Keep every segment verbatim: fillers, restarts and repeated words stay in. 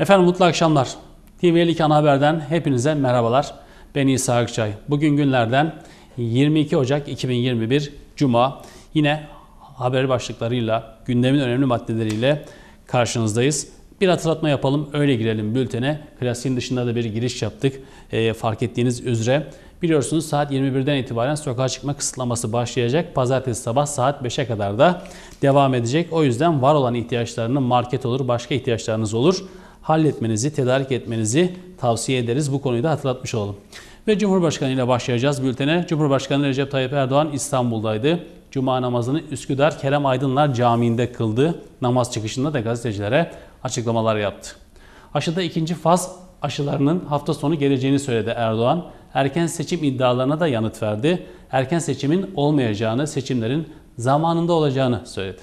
Efendim mutlu akşamlar. T V elli iki Ana Haber'den hepinize merhabalar. Ben İsa Akçay. Bugün günlerden yirmi iki Ocak iki bin yirmi bir Cuma. Yine haber başlıklarıyla, gündemin önemli maddeleriyle karşınızdayız. Bir hatırlatma yapalım, öyle girelim bültene. Klasiğin dışında da bir giriş yaptık. E, fark ettiğiniz üzere. Biliyorsunuz saat yirmi birden itibaren sokağa çıkma kısıtlaması başlayacak. Pazartesi sabah saat beşe kadar da devam edecek. O yüzden var olan ihtiyaçlarını, market olur, başka ihtiyaçlarınız olur, halletmenizi, tedarik etmenizi tavsiye ederiz. Bu konuyu da hatırlatmış olalım. Ve Cumhurbaşkanı ile başlayacağız bültene. Cumhurbaşkanı Recep Tayyip Erdoğan İstanbul'daydı. Cuma namazını Üsküdar Kerem Aydınlar Camii'nde kıldı. Namaz çıkışında da gazetecilere açıklamalar yaptı. Aşıda ikinci faz aşılarının hafta sonu geleceğini söyledi Erdoğan. Erken seçim iddialarına da yanıt verdi. Erken seçimin olmayacağını, seçimlerin zamanında olacağını söyledi.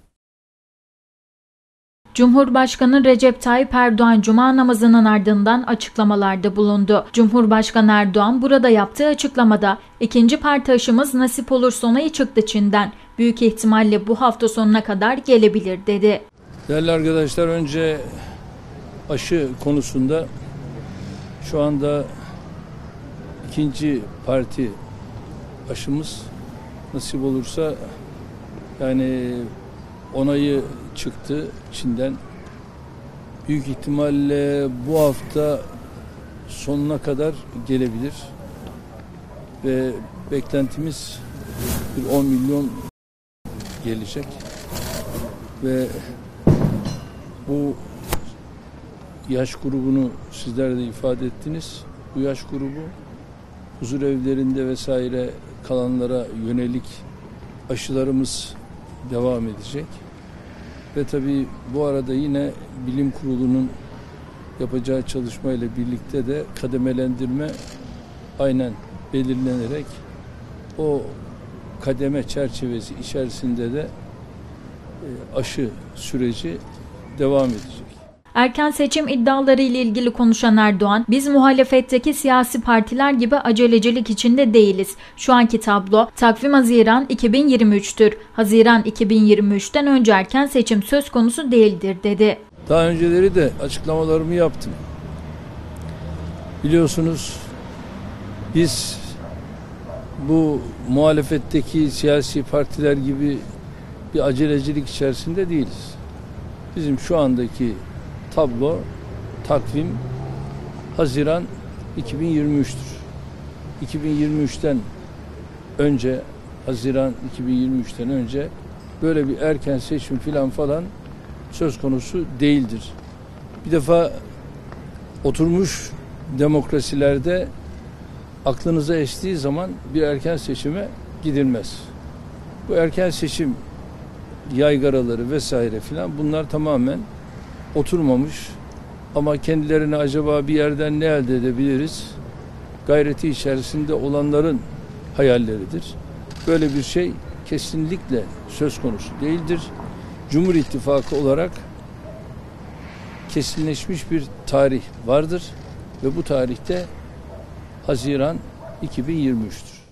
Cumhurbaşkanı Recep Tayyip Erdoğan Cuma namazının ardından açıklamalarda bulundu. Cumhurbaşkanı Erdoğan burada yaptığı açıklamada ikinci parti aşımız nasip olursa onayı çıktı Çin'den. Büyük ihtimalle bu hafta sonuna kadar gelebilir dedi. Değerli arkadaşlar, önce aşı konusunda şu anda ikinci parti aşımız nasip olursa yani onayı çıktı Çin'den. Büyük ihtimalle bu hafta sonuna kadar gelebilir ve beklentimiz bir on milyon gelecek ve bu yaş grubunu sizler de ifade ettiniz. Bu yaş grubu huzur evlerinde vesaire kalanlara yönelik aşılarımız devam edecek. Ve tabii bu arada yine bilim kurulunun yapacağı çalışmayla birlikte de kademelendirme aynen belirlenerek o kademe çerçevesi içerisinde de aşı süreci devam edecek. Erken seçim iddiaları ile ilgili konuşan Erdoğan, biz muhalefetteki siyasi partiler gibi acelecilik içinde değiliz. Şu anki tablo takvim Haziran iki bin yirmi üç'tür. Haziran iki bin yirmi üç'ten önce erken seçim söz konusu değildir dedi. Daha önceleri de açıklamalarımı yaptım. Biliyorsunuz biz bu muhalefetteki siyasi partiler gibi bir acelecilik içerisinde değiliz. Bizim şu andaki tablo, takvim Haziran iki bin yirmi üç'tür. iki bin yirmi üç'ten önce, Haziran iki bin yirmi üç'ten önce böyle bir erken seçim filan falan söz konusu değildir. Bir defa oturmuş demokrasilerde aklınıza estiği zaman bir erken seçime gidilmez. Bu erken seçim yaygaraları vesaire filan bunlar tamamen oturmamış ama kendilerine acaba bir yerden ne elde edebiliriz gayreti içerisinde olanların hayalleridir. Böyle bir şey kesinlikle söz konusu değildir. Cumhur İttifakı olarak kesinleşmiş bir tarih vardır ve bu tarihte Haziran iki bin yirmi üç'tür.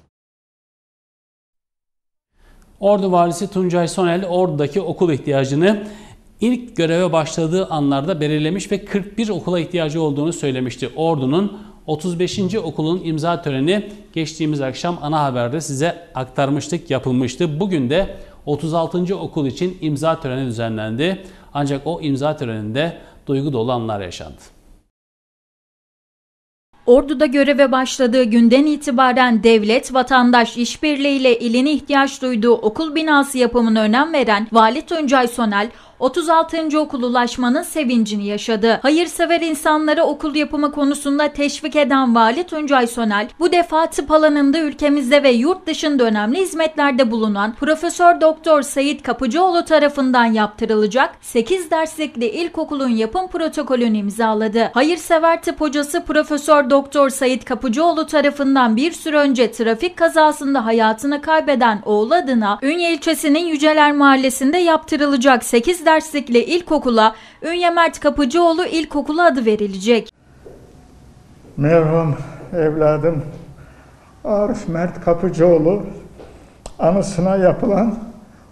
Ordu Valisi Tuncay Sonel, Ordu'daki okul ihtiyacını İlk göreve başladığı anlarda belirlemiş ve kırk bir okula ihtiyacı olduğunu söylemişti. Ordu'nun otuz beşinci okulun imza töreni geçtiğimiz akşam ana haberde size aktarmıştık, yapılmıştı. Bugün de otuz altıncı okul için imza töreni düzenlendi. Ancak o imza töreninde duygu dolu anlar yaşandı. Ordu'da göreve başladığı günden itibaren devlet, vatandaş işbirliğiyle ilini ihtiyaç duyduğu okul binası yapımına önem veren Vali Tuncay Sonel, otuz altıncı okul ulaşmanın sevincini yaşadı. Hayırsever insanları okul yapımı konusunda teşvik eden Vali Tuncay Sonel, bu defa tıp alanında ülkemizde ve yurt dışında önemli hizmetlerde bulunan Profesör Doktor Sayit Kapıcıoğlu tarafından yaptırılacak sekiz derslikli ilkokulun yapım protokolünü imzaladı. Hayırsever tıp hocası Profesör Doktor Sayit Kapıcıoğlu tarafından bir süre önce trafik kazasında hayatını kaybeden oğlu adına Ünye ilçesinin Yüceler Mahallesi'nde yaptırılacak sekiz derslikli ilkokula Ünye Mert Kapıcıoğlu İlkokulu adı verilecek. Merhum evladım Arif Mert Kapıcıoğlu anısına yapılan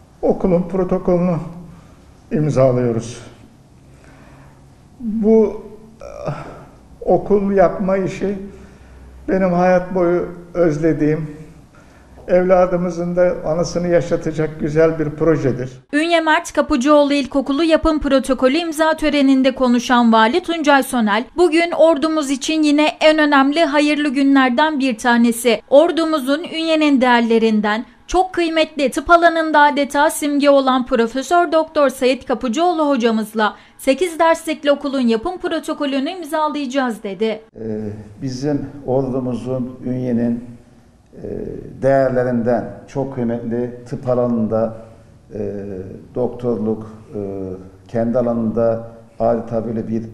okulun protokolünü imzalıyoruz. Bu okul yapma işi benim hayat boyu özlediğim, evladımızın da anısını yaşatacak güzel bir projedir. Ünye Mert Kapıcıoğlu İlkokulu yapım protokolü imza töreninde konuşan Vali Tuncay Sonel, bugün ordumuz için yine en önemli hayırlı günlerden bir tanesi. Ordumuzun Ünye'nin değerlerinden, çok kıymetli tıp alanında adeta simge olan Profesör Doktor Sait Kapıcıoğlu hocamızla sekiz derslikli okulun yapım protokolünü imzalayacağız dedi. Bizim ordumuzun, Ünye'nin değerlerinden çok kıymetli tıp alanında doktorluk, kendi alanında adeta böyle bir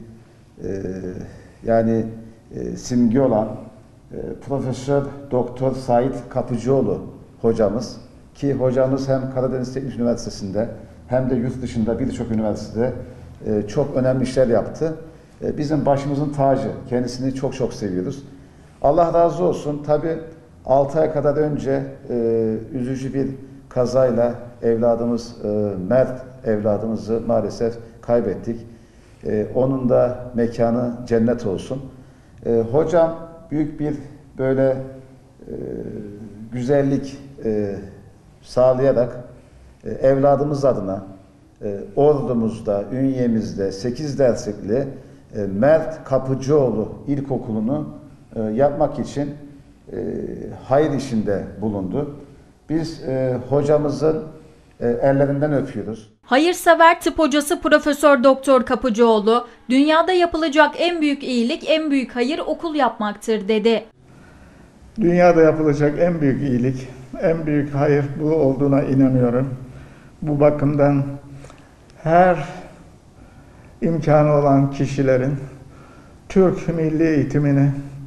yani simge olan Profesör Doktor Sait Kapıcıoğlu hocamız, ki hocamız hem Karadeniz Teknik Üniversitesi'nde hem de yurt dışında birçok üniversitede çok önemli işler yaptı. Bizim başımızın tacı. Kendisini çok çok seviyoruz. Allah razı olsun. Tabii altı ay kadar önce üzücü bir kazayla evladımız Mert evladımızı maalesef kaybettik. Onun da mekanı cennet olsun. Hocam büyük bir böyle güzellik e, sağlayarak e, evladımız adına e, ordumuzda, Ünye'mizde sekiz derslikli e, Mert Kapıcıoğlu İlkokulu'nu e, yapmak için e, hayır işinde bulundu. Biz e, hocamızın e, ellerinden öpüyoruz. Hayırsever tıp hocası Profesör Doktor Kapıcıoğlu, dünyada yapılacak en büyük iyilik, en büyük hayır okul yapmaktır dedi. Dünyada yapılacak en büyük iyilik, en büyük hayır bu olduğuna inanıyorum. Bu bakımdan her imkanı olan kişilerin Türk milli eğitimine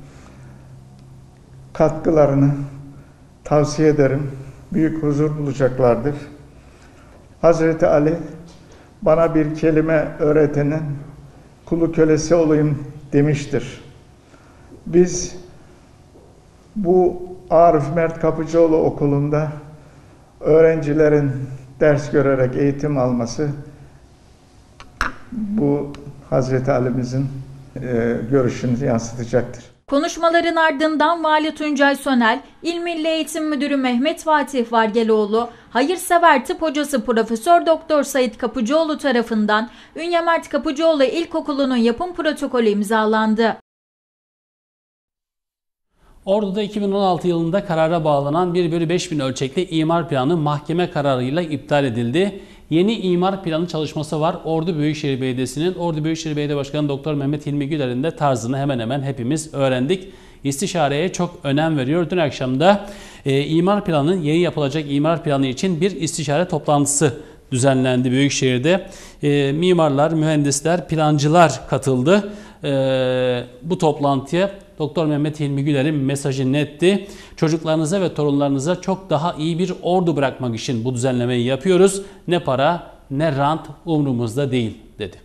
katkılarını tavsiye ederim. Büyük huzur bulacaklardır. Hazreti Ali bana bir kelime öğretenin kulu kölesi olayım demiştir. Biz bu Arif Mert Kapıcıoğlu Okulu'nda öğrencilerin ders görerek eğitim alması bu Hazreti Ali'mizin e, görüşünü yansıtacaktır. Konuşmaların ardından Vali Tuncay Sonel, İl Milli Eğitim Müdürü Mehmet Fatih Vargeloğlu, hayırsever tıp hocası Profesör Doktor Sait Kapıcıoğlu tarafından Ünye Mert Kapıcıoğlu İlkokulu'nun yapım protokolü imzalandı. Ordu'da iki bin on altı yılında karara bağlanan bir bölü beş bin ölçekli imar planı mahkeme kararıyla iptal edildi. Yeni imar planı çalışması var. Ordu Büyükşehir Belediyesi'nin. Ordu Büyükşehir Belediye Başkanı Doktor Mehmet Hilmi Güler'in de tarzını hemen hemen hepimiz öğrendik. İstişareye çok önem veriyor. Dün akşam da e, imar planının yeni yapılacak imar planı için bir istişare toplantısı düzenlendi Büyükşehir'de. E, mimarlar, mühendisler, plancılar katıldı. E, bu toplantıya Doktor Mehmet Hilmi Güler'in mesajı netti. Çocuklarınıza ve torunlarınıza çok daha iyi bir ordu bırakmak için bu düzenlemeyi yapıyoruz. Ne para ne rant umrumuzda değil dedi.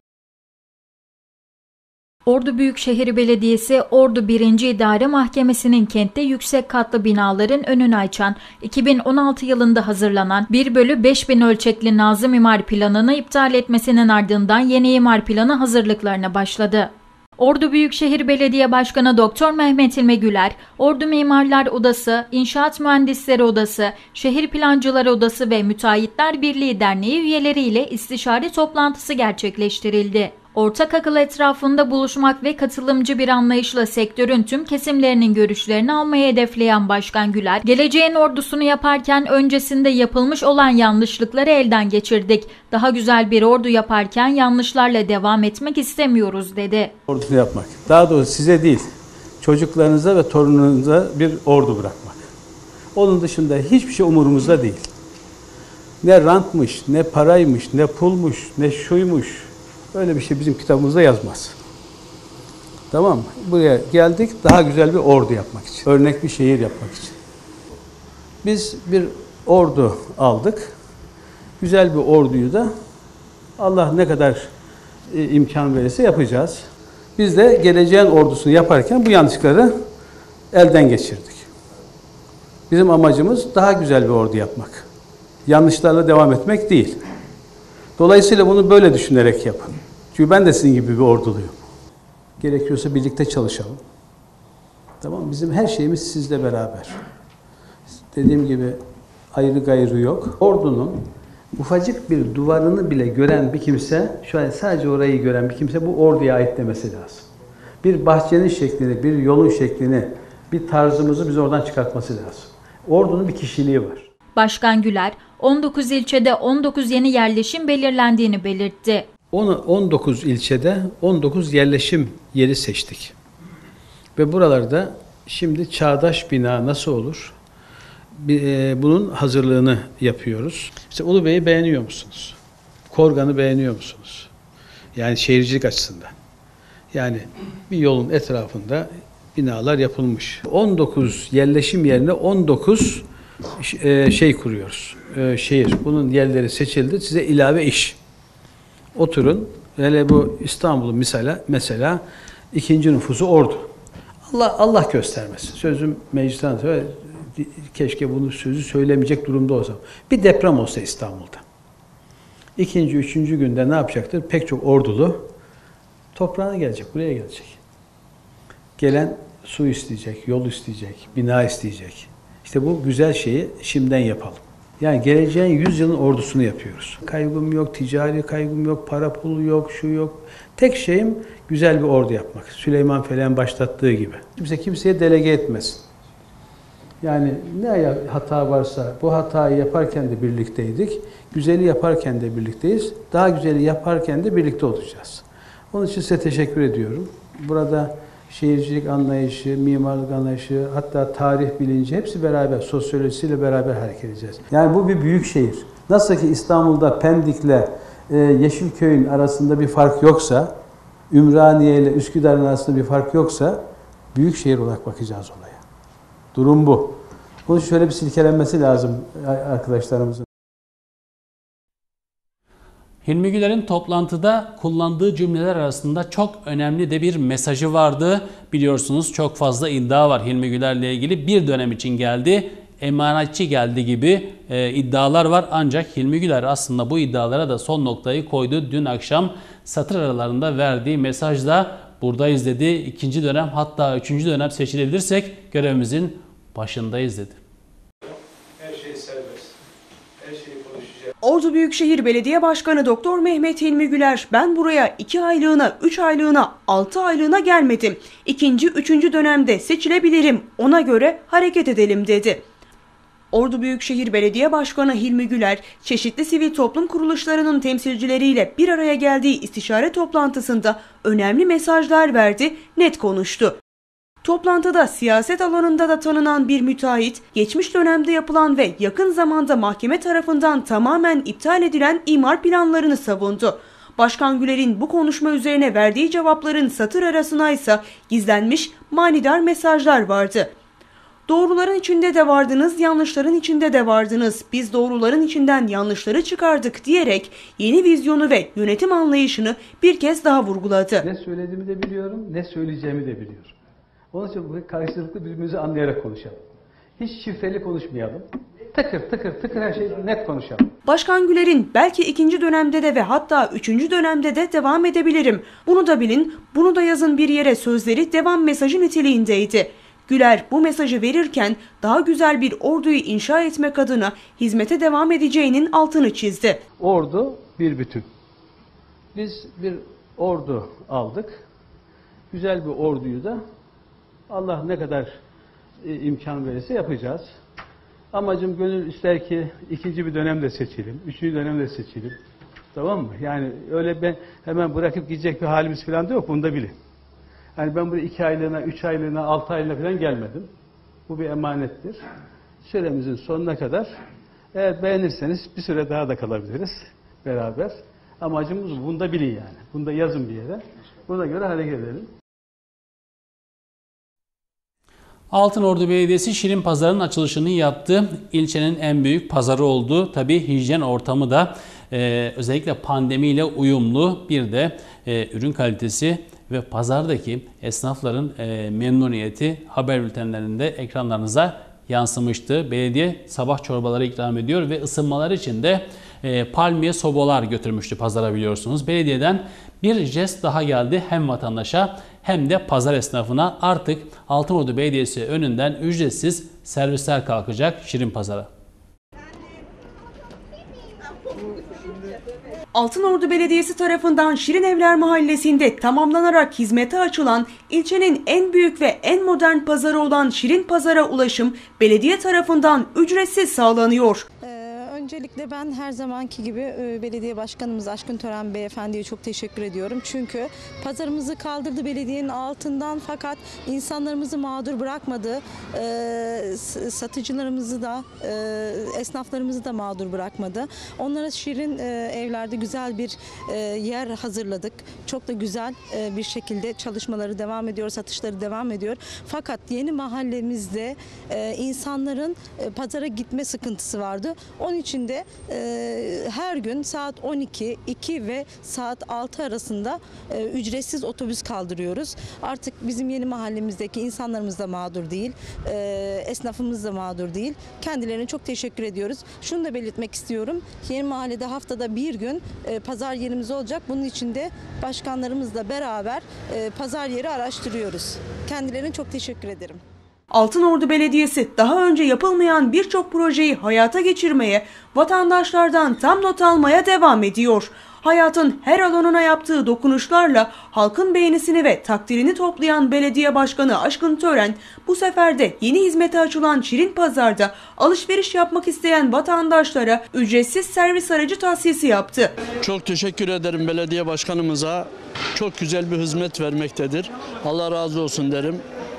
Ordu Büyükşehir Belediyesi, Ordu birinci İdare Mahkemesi'nin kentte yüksek katlı binaların önünü açan iki bin on altı yılında hazırlanan bir bölü beş bin ölçekli Nazım İmar Planı'nı iptal etmesinin ardından yeni imar planı hazırlıklarına başladı. Ordu Büyükşehir Belediye Başkanı Doktor Mehmet Hilmi Güler, Ordu Mimarlar Odası, İnşaat Mühendisleri Odası, Şehir Plancıları Odası ve Müteahhitler Birliği Derneği üyeleriyle istişare toplantısı gerçekleştirildi. Ortak akıl etrafında buluşmak ve katılımcı bir anlayışla sektörün tüm kesimlerinin görüşlerini almayı hedefleyen Başkan Güler, geleceğin ordusunu yaparken öncesinde yapılmış olan yanlışlıkları elden geçirdik. Daha güzel bir ordu yaparken yanlışlarla devam etmek istemiyoruz dedi. Ordusunu yapmak. Daha doğrusu size değil, çocuklarınıza ve torununuza bir ordu bırakmak. Onun dışında hiçbir şey umurumuzda değil. Ne rantmış, ne paraymış, ne pulmuş, ne şuymuş. Öyle bir şey bizim kitabımızda yazmaz. Tamam mı? Buraya geldik daha güzel bir ordu yapmak için. Örnek bir şehir yapmak için. Biz bir ordu aldık. Güzel bir orduyu da Allah ne kadar e, imkan verirse yapacağız. Biz de geleceğin ordusunu yaparken bu yanlışlıkları elden geçirdik. Bizim amacımız daha güzel bir ordu yapmak. Yanlışlarla devam etmek değil. Dolayısıyla bunu böyle düşünerek yapın. Çünkü ben de sizin gibi bir orduluyum. Gerekiyorsa birlikte çalışalım. Tamam, bizim her şeyimiz sizle beraber. Dediğim gibi ayrı gayrı yok. Ordunun ufacık bir duvarını bile gören bir kimse, şu an sadece orayı gören bir kimse bu orduya ait demesi lazım. Bir bahçenin şeklini, bir yolun şeklini, bir tarzımızı biz oradan çıkartması lazım. Ordunun bir kişiliği var. Başkan Güler, on dokuz ilçede on dokuz yeni yerleşim belirlendiğini belirtti. on dokuz ilçede on dokuz yerleşim yeri seçtik. Ve buralarda şimdi çağdaş bina nasıl olur? Bunun hazırlığını yapıyoruz. İşte Ulubey'i beğeniyor musunuz? Korgan'ı beğeniyor musunuz? Yani şehircilik açısından. Yani bir yolun etrafında binalar yapılmış. on dokuz yerleşim yerine on dokuz şey kuruyoruz. Şehir. Bunun yerleri seçildi. Size ilave iş. Oturun. Hele bu İstanbul'un mesela, mesela ikinci nüfusu Ordu. Allah Allah göstermesin. Sözüm meclisten söyle. Keşke bunu sözü söylemeyecek durumda olsam. Bir deprem olsa İstanbul'da. İkinci, üçüncü günde ne yapacaktır? Pek çok ordulu toprağına gelecek, buraya gelecek. Gelen su isteyecek, yol isteyecek, bina isteyecek. İşte bu güzel şeyi şimdiden yapalım. Yani geleceğin yüz yılın ordusunu yapıyoruz. Kaygım yok, ticari kaygım yok, para pulu yok, şu yok. Tek şeyim güzel bir ordu yapmak. Süleyman Felen başlattığı gibi. Kimse kimseye delege etmesin. Yani ne hata varsa bu hatayı yaparken de birlikteydik. Güzeli yaparken de birlikteyiz. Daha güzeli yaparken de birlikte olacağız. Onun için size teşekkür ediyorum. Burada şehircilik anlayışı, mimarlık anlayışı, hatta tarih bilinci hepsi beraber, sosyolojisiyle beraber hareket edeceğiz. Yani bu bir büyük şehir. Nasıl ki İstanbul'da Pendik'le e, Yeşilköy'ün arasında bir fark yoksa, Ümraniye ile Üsküdar'ın arasında bir fark yoksa, büyük şehir olarak bakacağız olaya. Durum bu. Bunun şöyle bir silkelenmesi lazım arkadaşlarımızın. Hilmi Güler'in toplantıda kullandığı cümleler arasında çok önemli de bir mesajı vardı. Biliyorsunuz çok fazla iddia var Hilmi Güler'le ilgili. Bir dönem için geldi, emanetçi geldi gibi e, iddialar var. Ancak Hilmi Güler aslında bu iddialara da son noktayı koydu. Dün akşam satır aralarında verdiği mesajda buradayız dedi. İkinci dönem, hatta üçüncü dönem seçilebilirsek görevimizin başındayız dedi. Her şey serbest. Her şeyi konuşacağız. Ordu Büyükşehir Belediye Başkanı Doktor Mehmet Hilmi Güler, ben buraya iki aylığına, üç aylığına, altı aylığına gelmedim. İkinci, üçüncü dönemde seçilebilirim. Ona göre hareket edelim dedi. Ordu Büyükşehir Belediye Başkanı Hilmi Güler, çeşitli sivil toplum kuruluşlarının temsilcileriyle bir araya geldiği istişare toplantısında önemli mesajlar verdi, net konuştu. Toplantıda siyaset alanında da tanınan bir müteahhit, geçmiş dönemde yapılan ve yakın zamanda mahkeme tarafından tamamen iptal edilen imar planlarını savundu. Başkan Güler'in bu konuşma üzerine verdiği cevapların satır arasına ise gizlenmiş manidar mesajlar vardı. Doğruların içinde de vardınız, yanlışların içinde de vardınız. Biz doğruların içinden yanlışları çıkardık diyerek yeni vizyonu ve yönetim anlayışını bir kez daha vurguladı. Ne söylediğimi de biliyorum, ne söyleyeceğimi de biliyorum. Onun için bu karşılıklı birbirimizi anlayarak konuşalım. Hiç şifreli konuşmayalım. Tıkır tıkır tıkır her şeyi net konuşalım. Başkan Güler'in belki ikinci dönemde de ve hatta üçüncü dönemde de devam edebilirim. Bunu da bilin, bunu da yazın bir yere sözleri devam mesajı niteliğindeydi. Güler bu mesajı verirken daha güzel bir orduyu inşa etmek adına hizmete devam edeceğinin altını çizdi. Ordu bir bütün. Biz bir ordu aldık. Güzel bir orduyu da Allah ne kadar imkan verirse yapacağız. Amacım gönül ister ki ikinci bir dönemde seçelim, üçüncü dönemde seçelim. Tamam mı? Yani öyle ben hemen bırakıp gidecek bir halimiz falan da yok, bunu da bilin. Yani ben buraya iki aylığına, üç aylığına, altı aylığına falan gelmedim. Bu bir emanettir. Süremizin sonuna kadar eğer beğenirseniz bir süre daha da kalabiliriz beraber. Amacımız bu. Bunu da bilin yani. Bunu da yazın bir yere. Buna göre hareket edelim. Altınordu Belediyesi Şirin Pazarı'nın açılışını yaptı. İlçenin en büyük pazarı oldu. Tabii hijyen ortamı da e, özellikle pandemiyle uyumlu, bir de e, ürün kalitesi ve pazardaki esnafların e, memnuniyeti haber bültenlerinde ekranlarınıza yansımıştı. Belediye sabah çorbaları ikram ediyor ve ısınmalar için de e, palmiye sobalar götürmüştü pazara, biliyorsunuz. Belediyeden bir jest daha geldi hem vatandaşa hem de pazar esnafına artık Altınordu Belediyesi önünden ücretsiz servisler kalkacak Şirin Pazar'a. Altınordu Belediyesi tarafından Şirin Evler Mahallesi'nde tamamlanarak hizmete açılan ilçenin en büyük ve en modern pazarı olan Şirin Pazar'a ulaşım belediye tarafından ücretsiz sağlanıyor. Öncelikle ben her zamanki gibi belediye başkanımız Aşkın Tören Beyefendi'ye çok teşekkür ediyorum. Çünkü pazarımızı kaldırdı belediyenin altından, fakat insanlarımızı mağdur bırakmadı. Satıcılarımızı da, esnaflarımızı da mağdur bırakmadı. Onlara Şirin Evler'de güzel bir yer hazırladık. Çok da güzel bir şekilde çalışmaları devam ediyor, satışları devam ediyor. Fakat yeni mahallemizde insanların pazara gitme sıkıntısı vardı. Onun için de e, her gün saat on iki, iki ve saat altı arasında e, ücretsiz otobüs kaldırıyoruz. Artık bizim yeni mahallemizdeki insanlarımız da mağdur değil, e, esnafımız da mağdur değil. Kendilerine çok teşekkür ediyoruz. Şunu da belirtmek istiyorum. Yeni mahallede haftada bir gün e, pazar yerimiz olacak. Bunun için de başkanlarımızla beraber e, pazar yeri araştırıyoruz. Kendilerine çok teşekkür ederim. Altınordu Belediyesi daha önce yapılmayan birçok projeyi hayata geçirmeye, vatandaşlardan tam not almaya devam ediyor. Hayatın her alanına yaptığı dokunuşlarla halkın beğenisini ve takdirini toplayan Belediye Başkanı Aşkın Tören, bu sefer de yeni hizmete açılan Şirin Pazar'da alışveriş yapmak isteyen vatandaşlara ücretsiz servis aracı tahsisi yaptı. Çok teşekkür ederim belediye başkanımıza. Çok güzel bir hizmet vermektedir. Allah razı olsun derim.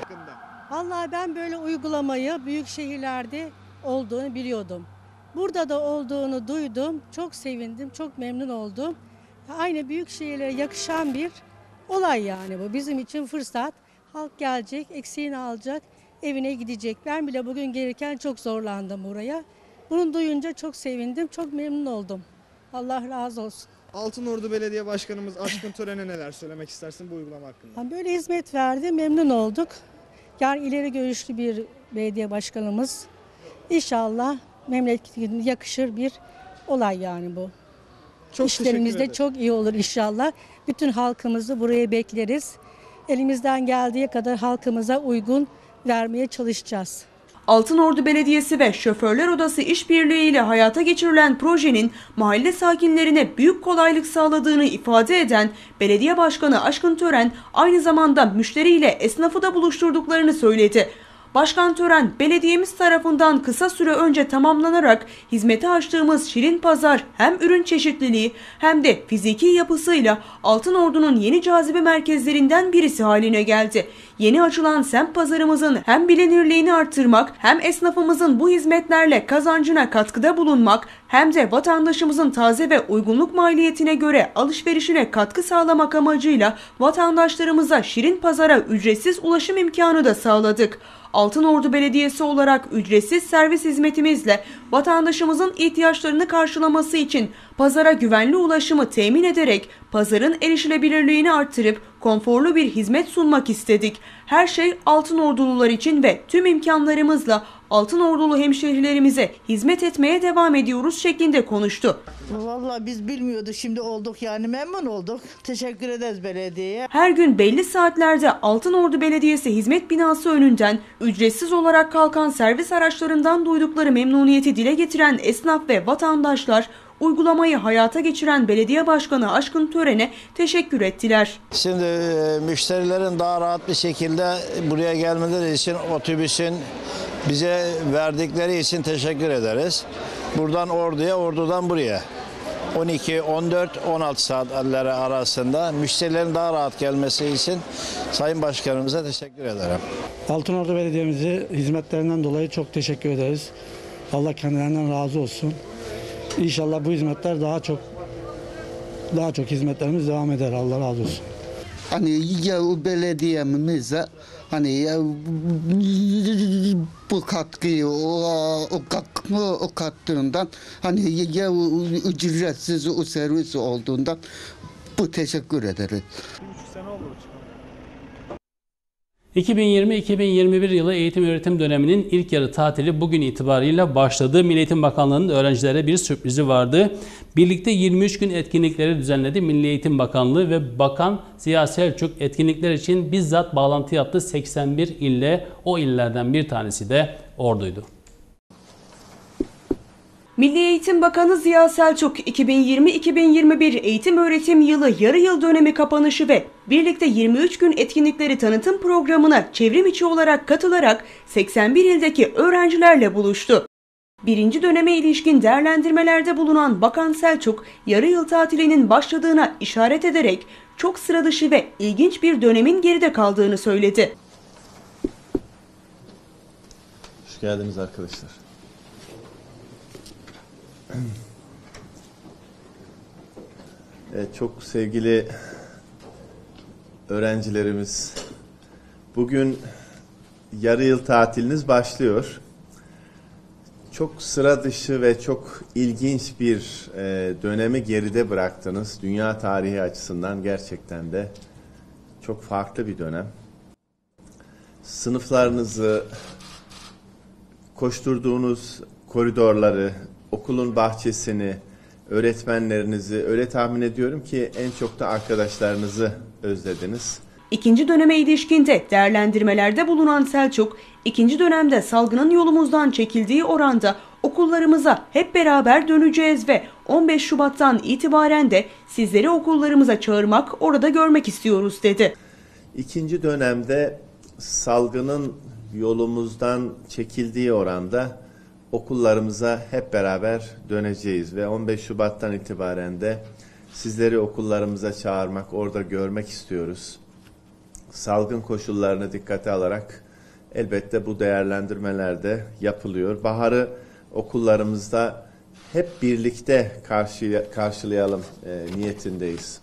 Vallahi ben böyle uygulamayı büyük şehirlerde olduğunu biliyordum. Burada da olduğunu duydum. Çok sevindim, çok memnun oldum. Aynı büyük şehirlere yakışan bir olay yani bu. Bizim için fırsat. Halk gelecek, eksiğini alacak, evine gidecek. Ben bile bugün gelirken çok zorlandım buraya. Bunu duyunca çok sevindim, çok memnun oldum. Allah razı olsun. Altınordu Belediye Başkanımız Aşkın Tören'e neler söylemek istersin bu uygulama hakkında? Böyle hizmet verdi, memnun olduk. Yani ileri görüşlü bir belediye başkanımız. İnşallah memleketine yakışır bir olay yani bu. Çok İşlerimizde çok iyi olur inşallah. Bütün halkımızı buraya bekleriz. Elimizden geldiği kadar halkımıza uygun vermeye çalışacağız. Altınordu Belediyesi ve Şoförler Odası işbirliğiyle hayata geçirilen projenin mahalle sakinlerine büyük kolaylık sağladığını ifade eden Belediye Başkanı Aşkın Tören aynı zamanda müşteriyle esnafı da buluşturduklarını söyledi. Başkan Tören, belediyemiz tarafından kısa süre önce tamamlanarak hizmete açtığımız Şirin Pazar hem ürün çeşitliliği hem de fiziki yapısıyla Altınordu'nun yeni cazibe merkezlerinden birisi haline geldi. Yeni açılan semt pazarımızın hem bilinirliğini artırmak, hem esnafımızın bu hizmetlerle kazancına katkıda bulunmak, hem de vatandaşımızın taze ve uygunluk maliyetine göre alışverişine katkı sağlamak amacıyla vatandaşlarımıza Şirin Pazar'a ücretsiz ulaşım imkanı da sağladık. Altınordu Belediyesi olarak ücretsiz servis hizmetimizle vatandaşımızın ihtiyaçlarını karşılaması için pazara güvenli ulaşımı temin ederek pazarın erişilebilirliğini artırıp konforlu bir hizmet sunmak istedik. Her şey Altınordulular için ve tüm imkanlarımızla Altınordulu hemşehrilerimize hizmet etmeye devam ediyoruz şeklinde konuştu. Vallahi biz bilmiyorduk, şimdi olduk yani, memnun olduk. Teşekkür ederiz belediyeye. Her gün belli saatlerde Altınordu Belediyesi hizmet binası önünden ücretsiz olarak kalkan servis araçlarından duydukları memnuniyeti dile getiren esnaf ve vatandaşlar uygulamayı hayata geçiren Belediye Başkanı Aşkın Tören'e teşekkür ettiler. Şimdi müşterilerin daha rahat bir şekilde buraya gelmeleri için otobüsün bize verdikleri için teşekkür ederiz. Buradan Ordu'ya, Ordu'dan buraya. on iki, on dört, on altı saatleri arasında müşterilerin daha rahat gelmesi için Sayın Başkanımıza teşekkür ederim. Altınordu Belediye'mize hizmetlerinden dolayı çok teşekkür ederiz. Allah kendilerinden razı olsun. İnşallah bu hizmetler daha çok daha çok hizmetlerimiz devam eder. Allah razı olsun. Hani ya belediyemize hani ya bu katkıyı o o katkı o katkından hani ya ücretsiz o servis olduğundan bu teşekkür ederiz. iki bin yirmi iki bin yirmi bir yılı eğitim öğretim döneminin ilk yarı tatili bugün itibariyle başladı. Milli Eğitim Bakanlığı'nın öğrencilere bir sürprizi vardı. Birlikte yirmi üç gün etkinlikleri düzenledi Milli Eğitim Bakanlığı ve Bakan Ziya Selçuk etkinlikler için bizzat bağlantı yaptı seksen bir ille. O illerden bir tanesi de Ordu'ydu. Milli Eğitim Bakanı Ziya Selçuk, iki bin yirmi iki bin yirmi bir eğitim öğretim yılı yarı yıl dönemi kapanışı ve birlikte yirmi üç gün etkinlikleri tanıtım programına çevrim içi olarak katılarak seksen bir ildeki öğrencilerle buluştu. Birinci döneme ilişkin değerlendirmelerde bulunan Bakan Selçuk, yarı yıl tatilinin başladığına işaret ederek çok sıra dışı ve ilginç bir dönemin geride kaldığını söyledi. Hoş geldiniz arkadaşlar. Evet, çok sevgili öğrencilerimiz, bugün yarı yıl tatiliniz başlıyor. Çok sıra dışı ve çok ilginç bir e, dönemi geride bıraktınız. Dünya tarihi açısından gerçekten de çok farklı bir dönem. Sınıflarınızı, koşturduğunuz koridorları, okulun bahçesini, öğretmenlerinizi, öyle tahmin ediyorum ki en çok da arkadaşlarınızı özlediniz. İkinci döneme ilişkin de değerlendirmelerde bulunan Selçuk, ikinci dönemde salgının yolumuzdan çekildiği oranda okullarımıza hep beraber döneceğiz ve on beş Şubat'tan itibaren de sizleri okullarımıza çağırmak, orada görmek istiyoruz dedi. İkinci dönemde salgının yolumuzdan çekildiği oranda okullarımıza hep beraber döneceğiz ve on beş Şubat'tan itibaren de sizleri okullarımıza çağırmak, orada görmek istiyoruz. Salgın koşullarını dikkate alarak elbette bu değerlendirmeler de yapılıyor. Baharı okullarımızda hep birlikte karşı, karşılayalım e, niyetindeyiz.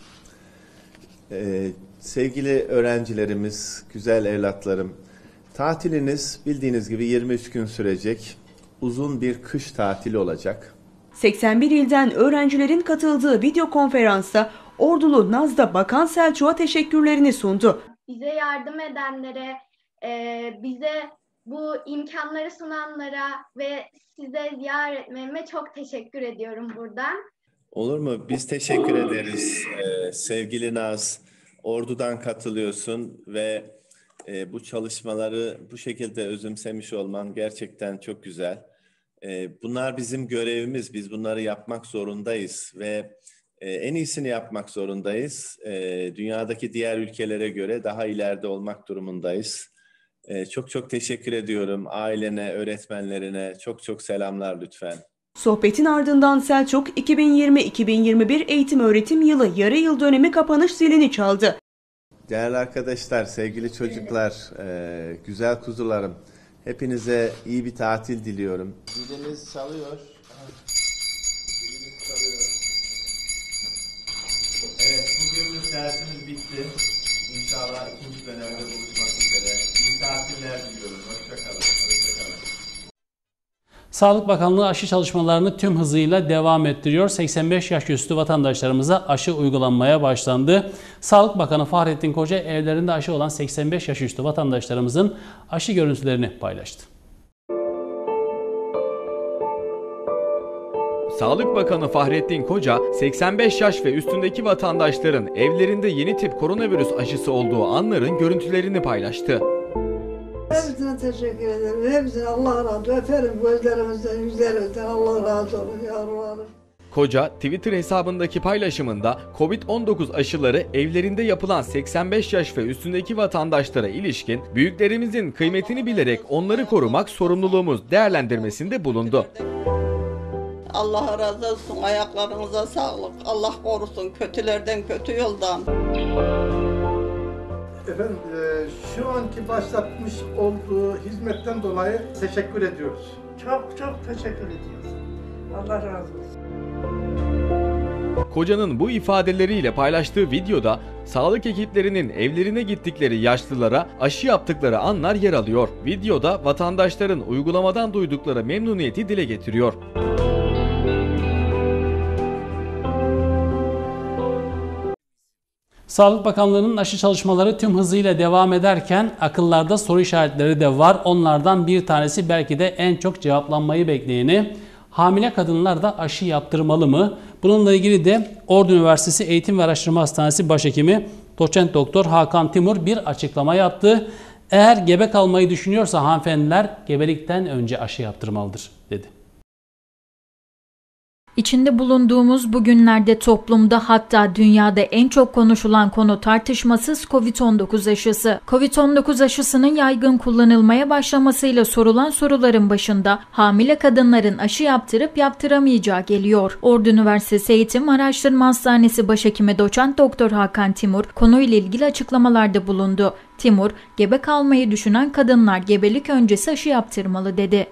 E, sevgili öğrencilerimiz, güzel evlatlarım, tatiliniz bildiğiniz gibi yirmi üç gün sürecek. Uzun bir kış tatili olacak. seksen bir ilden öğrencilerin katıldığı video konferansta Ordulu Naz'da Bakan Selçuk'a teşekkürlerini sundu. Bize yardım edenlere, e, bize bu imkanları sunanlara ve size ziyaret etmeme çok teşekkür ediyorum buradan. Olur mu? Biz teşekkür ederiz. Ee, sevgili Naz, Ordu'dan katılıyorsun ve e, bu çalışmaları bu şekilde özümsemiş olman gerçekten çok güzel. E, bunlar bizim görevimiz. Biz bunları yapmak zorundayız ve e, en iyisini yapmak zorundayız. E, dünyadaki diğer ülkelere göre daha ileride olmak durumundayız. E, çok çok teşekkür ediyorum. Ailene, öğretmenlerine çok çok selamlar lütfen. Sohbetin ardından Selçuk, iki bin yirmi iki bin yirmi bir eğitim öğretim yılı yarı yıl dönemi kapanış zilini çaldı. Değerli arkadaşlar, sevgili çocuklar, e, güzel kuzularım, hepinize iyi bir tatil diliyorum. Zilimiz çalıyor. Zilimiz çalıyor. Evet, bugünlük dersimiz bitti. İnşallah ikinci dönemde buluşmak üzere. İyi tatiller diliyorum. Hoşçakalın. Hoşçakalın. Sağlık Bakanlığı aşı çalışmalarını tüm hızıyla devam ettiriyor. seksen beş yaş üstü vatandaşlarımıza aşı uygulanmaya başlandı. Sağlık Bakanı Fahrettin Koca evlerinde aşı olan seksen beş yaş üstü vatandaşlarımızın aşı görüntülerini paylaştı. Sağlık Bakanı Fahrettin Koca, seksen beş yaş ve üstündeki vatandaşların evlerinde yeni tip koronavirüs aşısı olduğu anların görüntülerini paylaştı. Hepsine teşekkür ederim. Hepsine Allah razı olsun. Öperim gözlerimizden, yüzlerimizden. Allah razı olsun yavrularım. Koca, Twitter hesabındaki paylaşımında kovid on dokuz aşıları evlerinde yapılan seksen beş yaş ve üstündeki vatandaşlara ilişkin büyüklerimizin kıymetini bilerek onları korumak sorumluluğumuz değerlendirmesinde bulundu. Allah razı olsun. Ayaklarınıza sağlık. Allah korusun kötülerden, kötü yoldan. Efendim e, şu anki başlatmış olduğu hizmetten dolayı teşekkür ediyoruz. Çok çok teşekkür ediyoruz. Allah razı olsun. Koca'nın bu ifadeleriyle paylaştığı videoda sağlık ekiplerinin evlerine gittikleri yaşlılara aşı yaptıkları anlar yer alıyor. Videoda vatandaşların uygulamadan duydukları memnuniyeti dile getiriyor. Sağlık Bakanlığı'nın aşı çalışmaları tüm hızıyla devam ederken akıllarda soru işaretleri de var. Onlardan bir tanesi belki de en çok cevaplanmayı bekleyeni. Hamile kadınlar da aşı yaptırmalı mı? Bununla ilgili de Ordu Üniversitesi Eğitim ve Araştırma Hastanesi Başhekimi Doçent Doktor Hakan Timur bir açıklama yaptı. Eğer gebe kalmayı düşünüyorsa hanımefendiler gebelikten önce aşı yaptırmalıdır dedi. İçinde bulunduğumuz bu günlerde toplumda hatta dünyada en çok konuşulan konu tartışmasız kovid on dokuz aşısı. kovid on dokuz aşısının yaygın kullanılmaya başlamasıyla sorulan soruların başında hamile kadınların aşı yaptırıp yaptıramayacağı geliyor. Ordu Üniversitesi Eğitim Araştırma Hastanesi Başhekimi Doçent Doktor Hakan Timur konuyla ilgili açıklamalarda bulundu. Timur, gebe kalmayı düşünen kadınlar gebelik öncesi aşı yaptırmalı dedi.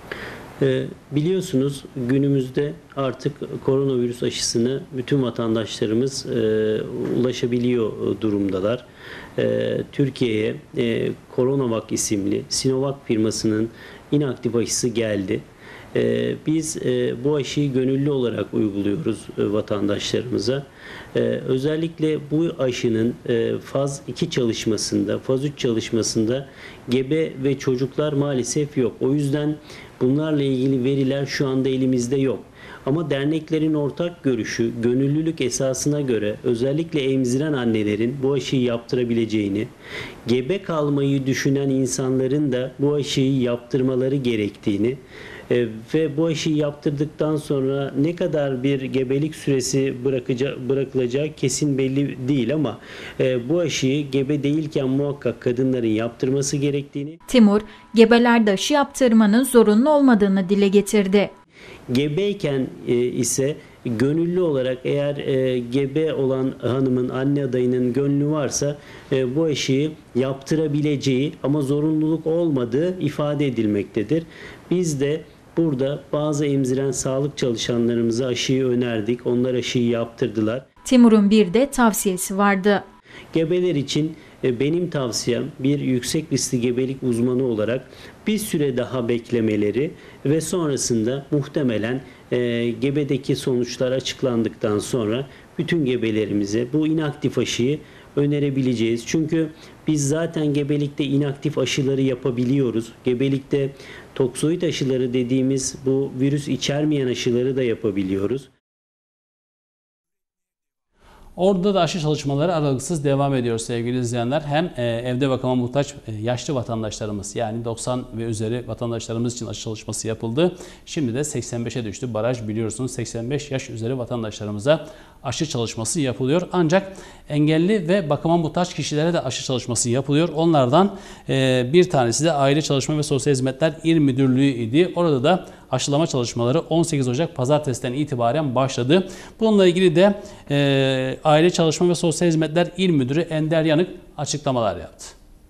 Biliyorsunuz günümüzde artık koronavirüs aşısını bütün vatandaşlarımız e, ulaşabiliyor durumdalar. E, Türkiye'ye e, CoronaVac isimli Sinovac firmasının inaktif aşısı geldi. E, biz e, bu aşıyı gönüllü olarak uyguluyoruz e, vatandaşlarımıza. E, özellikle bu aşının e, faz iki çalışmasında, faz üç çalışmasında gebe ve çocuklar maalesef yok. O yüzden bunlarla ilgili veriler şu anda elimizde yok. Ama derneklerin ortak görüşü, gönüllülük esasına göre özellikle emziren annelerin bu aşıyı yaptırabileceğini, gebe kalmayı düşünen insanların da bu aşıyı yaptırmaları gerektiğini e, ve bu aşıyı yaptırdıktan sonra ne kadar bir gebelik süresi bırakacağı, bırakılacağı kesin belli değil ama e, bu aşıyı gebe değilken muhakkak kadınların yaptırması gerektiğini. Timur, gebelerde aşı yaptırmanın zorunlu olmadığını dile getirdi. Gebeyken e, ise gönüllü olarak eğer e, gebe olan hanımın, anne adayının gönlü varsa e, bu aşıyı yaptırabileceği ama zorunluluk olmadığı ifade edilmektedir. Biz de burada bazı emziren sağlık çalışanlarımıza aşıyı önerdik. Onlar aşıyı yaptırdılar. Timur'un bir de tavsiyesi vardı. Gebeler için benim tavsiyem bir yüksek riskli gebelik uzmanı olarak bir süre daha beklemeleri ve sonrasında muhtemelen e, gebedeki sonuçlar açıklandıktan sonra bütün gebelerimize bu inaktif aşıyı önerebileceğiz. Çünkü biz zaten gebelikte inaktif aşıları yapabiliyoruz. Gebelikte toksoid aşıları dediğimiz bu virüs içermeyen aşıları da yapabiliyoruz. Orada da aşı çalışmaları aralıksız devam ediyor sevgili izleyenler. Hem e, evde bakıma muhtaç e, yaşlı vatandaşlarımız yani doksan ve üzeri vatandaşlarımız için aşı çalışması yapıldı. Şimdi de seksen beşe düştü. Baraj biliyorsunuz seksen beş yaş üzeri vatandaşlarımıza aşı çalışması yapılıyor. Ancak engelli ve bakıma muhtaç kişilere de aşı çalışması yapılıyor. Onlardan e, bir tanesi de Aile Çalışma ve Sosyal Hizmetler İl Müdürlüğü idi. Orada da aşılama çalışmaları on sekiz Ocak Pazartesi'den itibaren başladı. Bununla ilgili de e, Aile Çalışma ve Sosyal Hizmetler İl Müdürü Ender Yanık açıklamalar yaptı.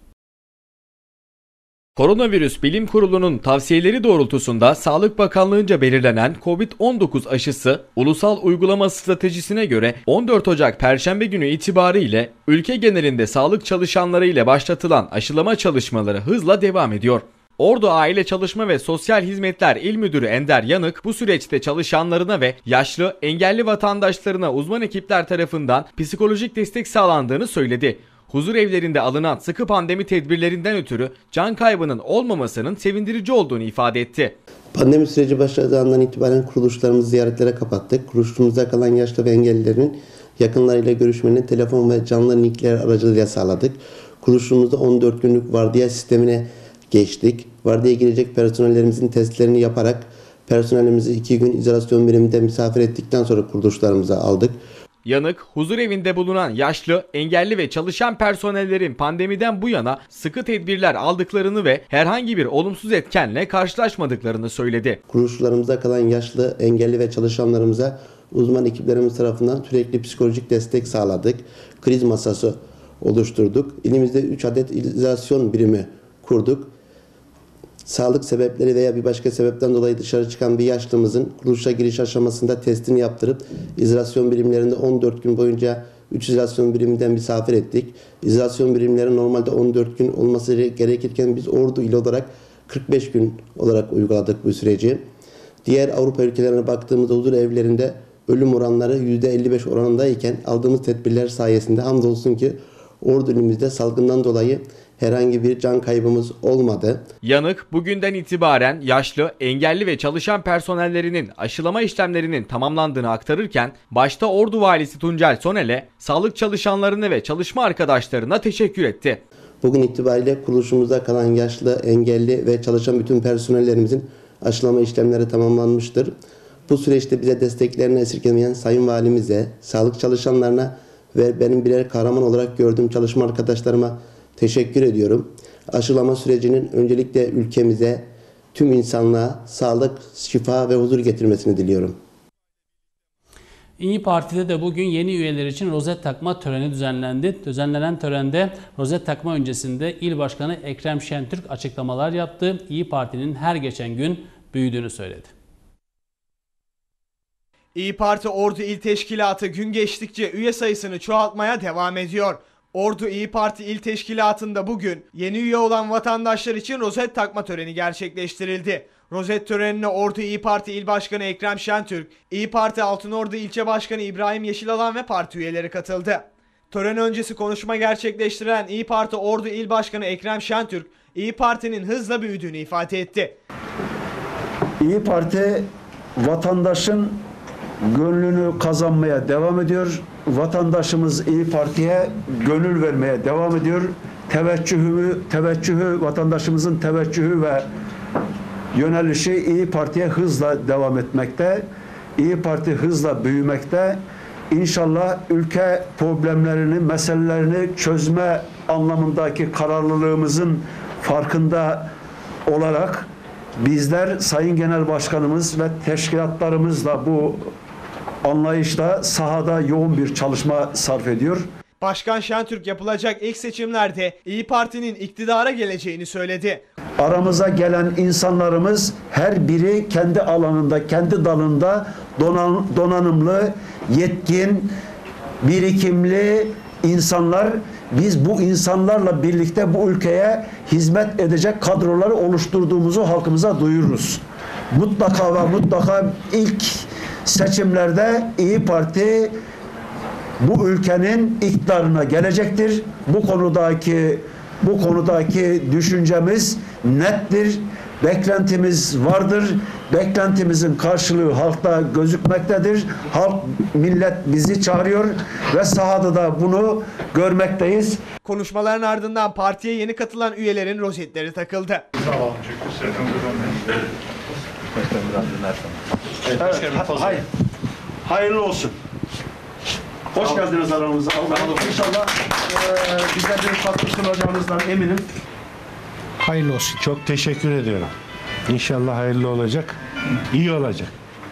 Koronavirüs Bilim Kurulu'nun tavsiyeleri doğrultusunda Sağlık Bakanlığı'nca belirlenen kovid on dokuz aşısı ulusal uygulama stratejisine göre on dört Ocak Perşembe günü itibariyle ülke genelinde sağlık çalışanları ile başlatılan aşılama çalışmaları hızla devam ediyor. Ordu Aile Çalışma ve Sosyal Hizmetler İl Müdürü Ender Yanık bu süreçte çalışanlarına ve yaşlı, engelli vatandaşlarına uzman ekipler tarafından psikolojik destek sağlandığını söyledi. Huzur evlerinde alınan sıkı pandemi tedbirlerinden ötürü can kaybının olmamasının sevindirici olduğunu ifade etti. Pandemi süreci başladığı andan itibaren kuruluşlarımızı ziyaretlere kapattık. Kuruluşumuzda kalan yaşlı ve engellilerin yakınlarıyla görüşmenin telefon ve canlı linkler aracılığıyla sağladık. Kuruluşumuzda on dört günlük vardiya sistemine geçtik. Vardiyaya girecek personellerimizin testlerini yaparak personelimizi iki gün izolasyon biriminde misafir ettikten sonra kuruluşlarımıza aldık. Yanık, huzur evinde bulunan yaşlı, engelli ve çalışan personellerin pandemiden bu yana sıkı tedbirler aldıklarını ve herhangi bir olumsuz etkenle karşılaşmadıklarını söyledi. Kuruluşlarımızda kalan yaşlı, engelli ve çalışanlarımıza uzman ekiplerimiz tarafından sürekli psikolojik destek sağladık. Kriz masası oluşturduk. İlimizde üç adet izolasyon birimi kurduk. Sağlık sebepleri veya bir başka sebepten dolayı dışarı çıkan bir yaşlımızın kuruluşa giriş aşamasında testini yaptırıp izolasyon birimlerinde on dört gün boyunca üç izolasyon biriminden misafir ettik. İzolasyon birimleri normalde on dört gün olması gerekirken biz Ordu il olarak kırk beş gün olarak uyguladık bu süreci. Diğer Avrupa ülkelerine baktığımızda huzur evlerinde ölüm oranları yüzde elli beş oranındayken aldığımız tedbirler sayesinde hamdolsun ki Ordu ilimizde salgından dolayı herhangi bir can kaybımız olmadı. Yanık bugünden itibaren yaşlı, engelli ve çalışan personellerinin aşılama işlemlerinin tamamlandığını aktarırken başta Ordu Valisi Tuncel Sonel'e sağlık çalışanlarına ve çalışma arkadaşlarına teşekkür etti. Bugün itibariyle kuruluşumuzda kalan yaşlı, engelli ve çalışan bütün personellerimizin aşılama işlemleri tamamlanmıştır. Bu süreçte bize desteklerini esirgemeyen Sayın Valimize, sağlık çalışanlarına ve benim birer kahraman olarak gördüğüm çalışma arkadaşlarıma teşekkür ediyorum. Aşılama sürecinin öncelikle ülkemize, tüm insanlığa sağlık, şifa ve huzur getirmesini diliyorum. İyi Parti'de de bugün yeni üyeler için rozet takma töreni düzenlendi. Düzenlenen törende rozet takma öncesinde İl Başkanı Ekrem Şentürk açıklamalar yaptı. İyi Parti'nin her geçen gün büyüdüğünü söyledi. İyi Parti Ordu İl Teşkilatı gün geçtikçe üye sayısını çoğaltmaya devam ediyor. Ordu İyi Parti İl Teşkilatı'nda bugün yeni üye olan vatandaşlar için rozet takma töreni gerçekleştirildi. Rozet törenine Ordu İyi Parti İl Başkanı Ekrem Şentürk, İyi Parti Altınordu İlçe Başkanı İbrahim Yeşilalan ve parti üyeleri katıldı. Tören öncesi konuşma gerçekleştiren İyi Parti Ordu İl Başkanı Ekrem Şentürk, İyi Parti'nin hızla büyüdüğünü ifade etti. İyi Parti vatandaşın gönlünü kazanmaya devam ediyor. Vatandaşımız İyi Parti'ye gönül vermeye devam ediyor. Teveccühü, teveccühü, vatandaşımızın teveccühü ve yönelişi İyi Parti'ye hızla devam etmekte. İyi Parti hızla büyümekte. İnşallah ülke problemlerini, meselelerini çözme anlamındaki kararlılığımızın farkında olarak bizler Sayın Genel Başkanımız ve teşkilatlarımızla bu anlayışla sahada yoğun bir çalışma sarf ediyor. Başkan Şentürk yapılacak ilk seçimlerde İyi Parti'nin iktidara geleceğini söyledi. Aramıza gelen insanlarımız her biri kendi alanında, kendi dalında donan, donanımlı, yetkin, birikimli insanlar. Biz bu insanlarla birlikte bu ülkeye hizmet edecek kadroları oluşturduğumuzu halkımıza duyururuz. Mutlaka ve mutlaka ilk seçimlerde İyi Parti bu ülkenin iktidarına gelecektir. Bu konudaki bu konudaki düşüncemiz nettir. Beklentimiz vardır. Beklentimizin karşılığı halkta gözükmektedir. Halk, millet bizi çağırıyor ve sahada da bunu görmekteyiz. Konuşmaların ardından partiye yeni katılan üyelerin rozetleri takıldı. Evet, hayır. Hayırlı olsun. Hoş geldiniz aramıza. İnşallah e, bize bir katkı sunacağınızdan eminim. Hayırlı olsun. Çok teşekkür ediyorum. İnşallah hayırlı olacak. İyi olacak.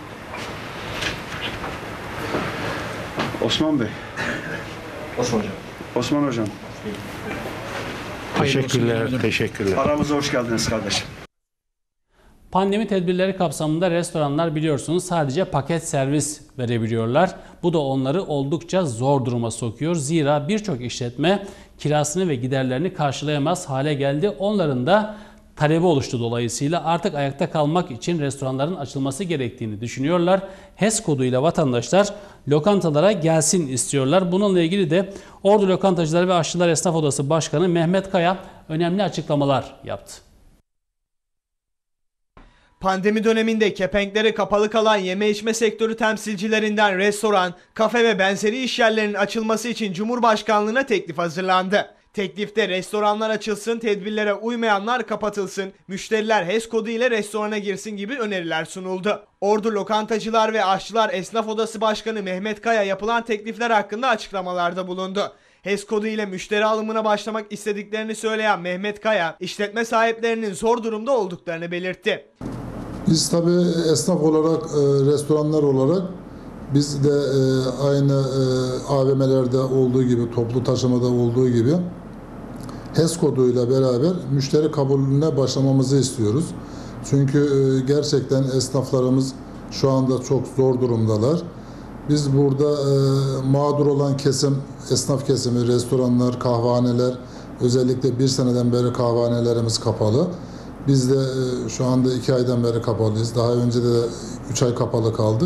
Osman Bey. Osman Hocam. Osman Hocam. Teşekkürler. Teşekkürler. Aramıza hoş geldiniz kardeşim. Pandemi tedbirleri kapsamında restoranlar biliyorsunuz sadece paket servis verebiliyorlar. Bu da onları oldukça zor duruma sokuyor. Zira birçok işletme kirasını ve giderlerini karşılayamaz hale geldi. Onların da talebi oluştu dolayısıyla artık ayakta kalmak için restoranların açılması gerektiğini düşünüyorlar. H E S koduyla vatandaşlar lokantalara gelsin istiyorlar. Bununla ilgili de Ordu Lokantacıları ve Aşçılar Esnaf Odası Başkanı Mehmet Kaya önemli açıklamalar yaptı. Pandemi döneminde kepenkleri kapalı kalan yeme içme sektörü temsilcilerinden restoran, kafe ve benzeri işyerlerinin açılması için Cumhurbaşkanlığına teklif hazırlandı. Teklifte restoranlar açılsın, tedbirlere uymayanlar kapatılsın, müşteriler H E S kodu ile restorana girsin gibi öneriler sunuldu. Ordu Lokantacılar ve Aşçılar Esnaf Odası Başkanı Mehmet Kaya yapılan teklifler hakkında açıklamalarda bulundu. H E S kodu ile müşteri alımına başlamak istediklerini söyleyen Mehmet Kaya, işletme sahiplerinin zor durumda olduklarını belirtti. Biz tabii esnaf olarak, e, restoranlar olarak biz de e, aynı e, A V M'lerde olduğu gibi, toplu taşımada olduğu gibi H E S koduyla beraber müşteri kabulüne başlamamızı istiyoruz. Çünkü e, gerçekten esnaflarımız şu anda çok zor durumdalar. Biz burada e, mağdur olan kesim, esnaf kesimi, restoranlar, kahvehaneler, özellikle bir seneden beri kahvehanelerimiz kapalı. Biz de e, şu anda iki aydan beri kapalıyız. Daha önce de üç ay kapalı kaldık.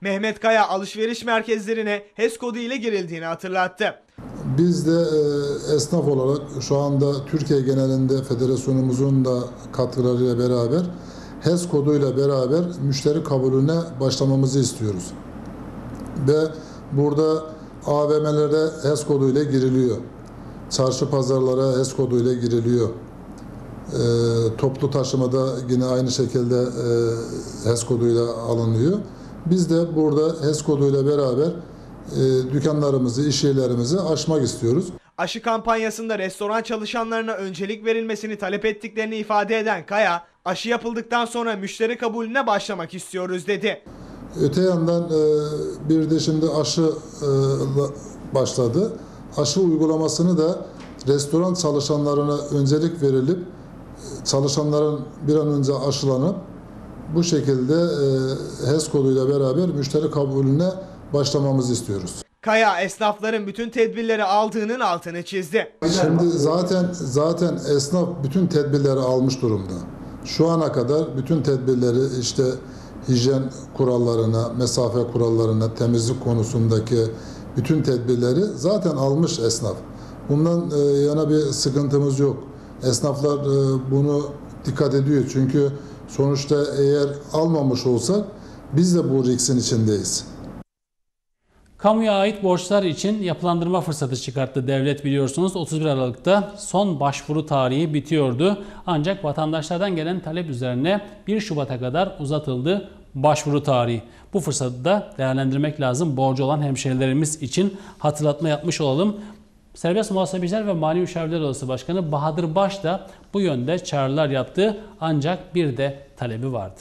Mehmet Kaya alışveriş merkezlerine HES kodu ile girildiğini hatırlattı. Biz de e, esnaf olarak şu anda Türkiye genelinde federasyonumuzun da katkılarıyla beraber HES koduyla beraber müşteri kabulüne başlamamızı istiyoruz. Ve burada A V M'lere HES koduyla giriliyor. Çarşı pazarlara HES koduyla giriliyor. E, toplu taşımada yine aynı şekilde e, HES koduyla alınıyor. Biz de burada HES koduyla beraber e, dükkanlarımızı, iş yerlerimizi açmak istiyoruz. Aşı kampanyasında restoran çalışanlarına öncelik verilmesini talep ettiklerini ifade eden Kaya, aşı yapıldıktan sonra müşteri kabulüne başlamak istiyoruz dedi. Öte yandan e, bir de şimdi aşı e, başladı. Aşı uygulamasını da restoran çalışanlarına öncelik verilip çalışanların bir an önce aşılanıp bu şekilde e, HES koduyla beraber müşteri kabulüne başlamamızı istiyoruz. Kaya esnafların bütün tedbirleri aldığının altını çizdi. Şimdi zaten zaten esnaf bütün tedbirleri almış durumda. Şu ana kadar bütün tedbirleri işte hijyen kurallarına, mesafe kurallarına, temizlik konusundaki bütün tedbirleri zaten almış esnaf. Bundan e, yana bir sıkıntımız yok. Esnaflar e, bunu dikkat ediyor. Çünkü sonuçta eğer almamış olsak biz de bu riskin içindeyiz. Kamuya ait borçlar için yapılandırma fırsatı çıkarttı devlet, biliyorsunuz. otuz bir Aralık'ta son başvuru tarihi bitiyordu. Ancak vatandaşlardan gelen talep üzerine bir Şubat'a kadar uzatıldı başvuru tarihi. Bu fırsatı da değerlendirmek lazım. Borcu olan hemşehrilerimiz için hatırlatma yapmış olalım. Serbest Muhasebeciler ve Mali Müşavirler Odası Başkanı Bahadır Baş da bu yönde çağrılar yaptı. Ancak bir de talebi vardı.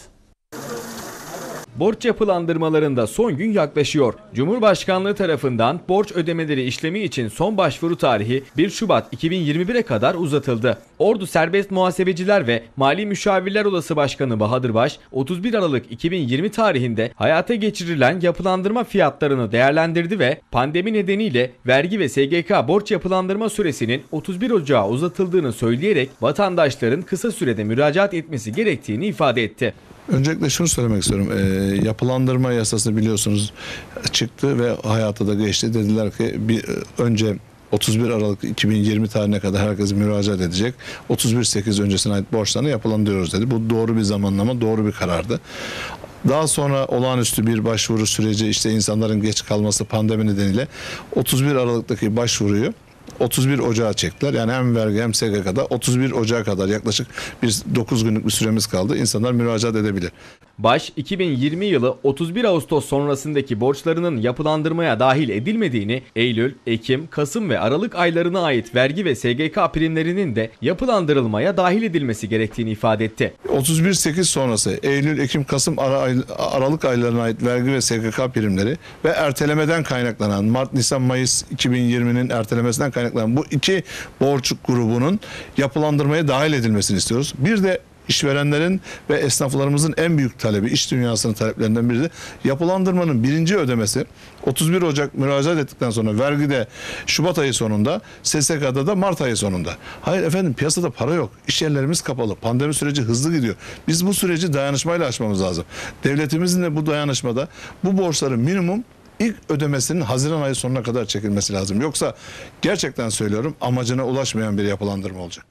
Borç yapılandırmalarında son gün yaklaşıyor. Cumhurbaşkanlığı tarafından borç ödemeleri işlemi için son başvuru tarihi bir Şubat iki bin yirmi bire kadar uzatıldı. Ordu Serbest Muhasebeciler ve Mali Müşavirler Odası Başkanı Bahadır Baş, otuz bir Aralık iki bin yirmi tarihinde hayata geçirilen yapılandırma fiyatlarını değerlendirdi ve pandemi nedeniyle vergi ve S G K borç yapılandırma süresinin otuz bir Ocağı uzatıldığını söyleyerek vatandaşların kısa sürede müracaat etmesi gerektiğini ifade etti. Öncelikle şunu söylemek istiyorum. E, yapılandırma yasası biliyorsunuz çıktı ve hayata da geçti. Dediler ki bir önce otuz bir Aralık iki bin yirmi tarihine kadar herkes müracaat edecek. otuz bir Ekim öncesine ait borçlarını yapılandırıyoruz dedi. Bu doğru bir zamanlama, doğru bir karardı. Daha sonra olağanüstü bir başvuru süreci, işte insanların geç kalması pandemi nedeniyle otuz bir Aralık'taki başvuruyu otuz bir Ocağı çektiler. Yani hem vergi hem S G K'da otuz bir Ocağı kadar yaklaşık bir dokuz günlük bir süremiz kaldı. İnsanlar müracaat edebilir. Baş, iki bin yirmi yılı otuz bir Ağustos sonrasındaki borçlarının yapılandırmaya dahil edilmediğini, Eylül, Ekim, Kasım ve Aralık aylarına ait vergi ve S G K primlerinin de yapılandırılmaya dahil edilmesi gerektiğini ifade etti. otuz bir Ekim sonrası Eylül, Ekim, Kasım, Aralık aylarına ait vergi ve S G K primleri ve ertelemeden kaynaklanan Mart, Nisan, Mayıs iki bin yirminin ertelemesinden kaynaklanan bu iki borç grubunun yapılandırmaya dahil edilmesini istiyoruz. Bir de İşverenlerin ve esnaflarımızın en büyük talebi, iş dünyasının taleplerinden biri de yapılandırmanın birinci ödemesi otuz bir Ocak müracaat ettikten sonra vergide Şubat ayı sonunda, S S K'da da Mart ayı sonunda. Hayır efendim, piyasada para yok. İş yerlerimiz kapalı. Pandemi süreci hızlı gidiyor. Biz bu süreci dayanışmayla aşmamız lazım. Devletimizin de bu dayanışmada bu borçların minimum İlk ödemesinin Haziran ayı sonuna kadar çekilmesi lazım. Yoksa gerçekten söylüyorum, amacına ulaşmayan bir yapılandırma olacak.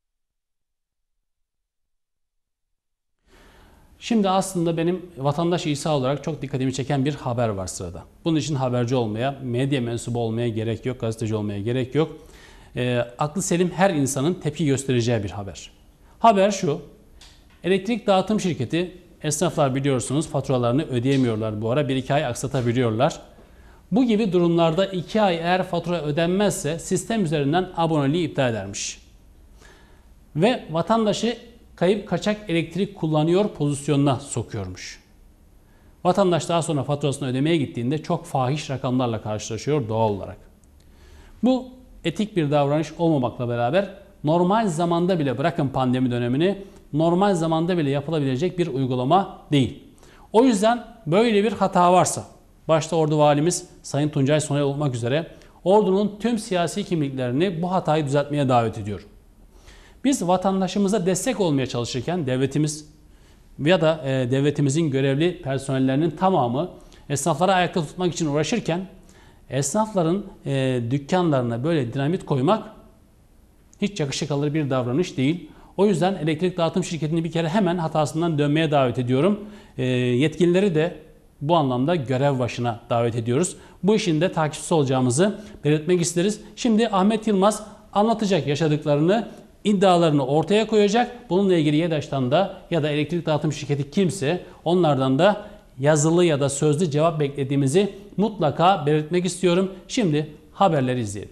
Şimdi aslında benim vatandaş İsa olarak çok dikkatimi çeken bir haber var sırada. Bunun için haberci olmaya, medya mensubu olmaya gerek yok, gazeteci olmaya gerek yok. E, aklı selim her insanın tepki göstereceği bir haber. Haber şu: elektrik dağıtım şirketi, esnaflar biliyorsunuz faturalarını ödeyemiyorlar bu ara, bir iki ay aksatabiliyorlar. Bu gibi durumlarda iki ay eğer fatura ödenmezse sistem üzerinden aboneliği iptal edermiş. Ve vatandaşı kayıp kaçak elektrik kullanıyor pozisyonuna sokuyormuş. Vatandaş daha sonra faturasını ödemeye gittiğinde çok fahiş rakamlarla karşılaşıyor doğal olarak. Bu etik bir davranış olmamakla beraber normal zamanda bile, bırakın pandemi dönemini, normal zamanda bile yapılabilecek bir uygulama değil. O yüzden böyle bir hata varsa, başta Ordu Valimiz Sayın Tuncay Soner olmak üzere Ordu'nun tüm siyasi kimliklerini bu hatayı düzeltmeye davet ediyorum. Biz vatandaşımıza destek olmaya çalışırken devletimiz ya da e, devletimizin görevli personellerinin tamamı esnafları ayakta tutmak için uğraşırken esnafların e, dükkanlarına böyle dinamit koymak hiç yakışık alır bir davranış değil. O yüzden elektrik dağıtım şirketini bir kere hemen hatasından dönmeye davet ediyorum. E, yetkilileri de bu anlamda görev başına davet ediyoruz. Bu işin de takipçisi olacağımızı belirtmek isteriz. Şimdi Ahmet Yılmaz anlatacak yaşadıklarını, iddialarını ortaya koyacak. Bununla ilgili YEDAŞ'tan da ya da elektrik dağıtım şirketi kimse onlardan da yazılı ya da sözlü cevap beklediğimizi mutlaka belirtmek istiyorum. Şimdi haberleri izleyelim.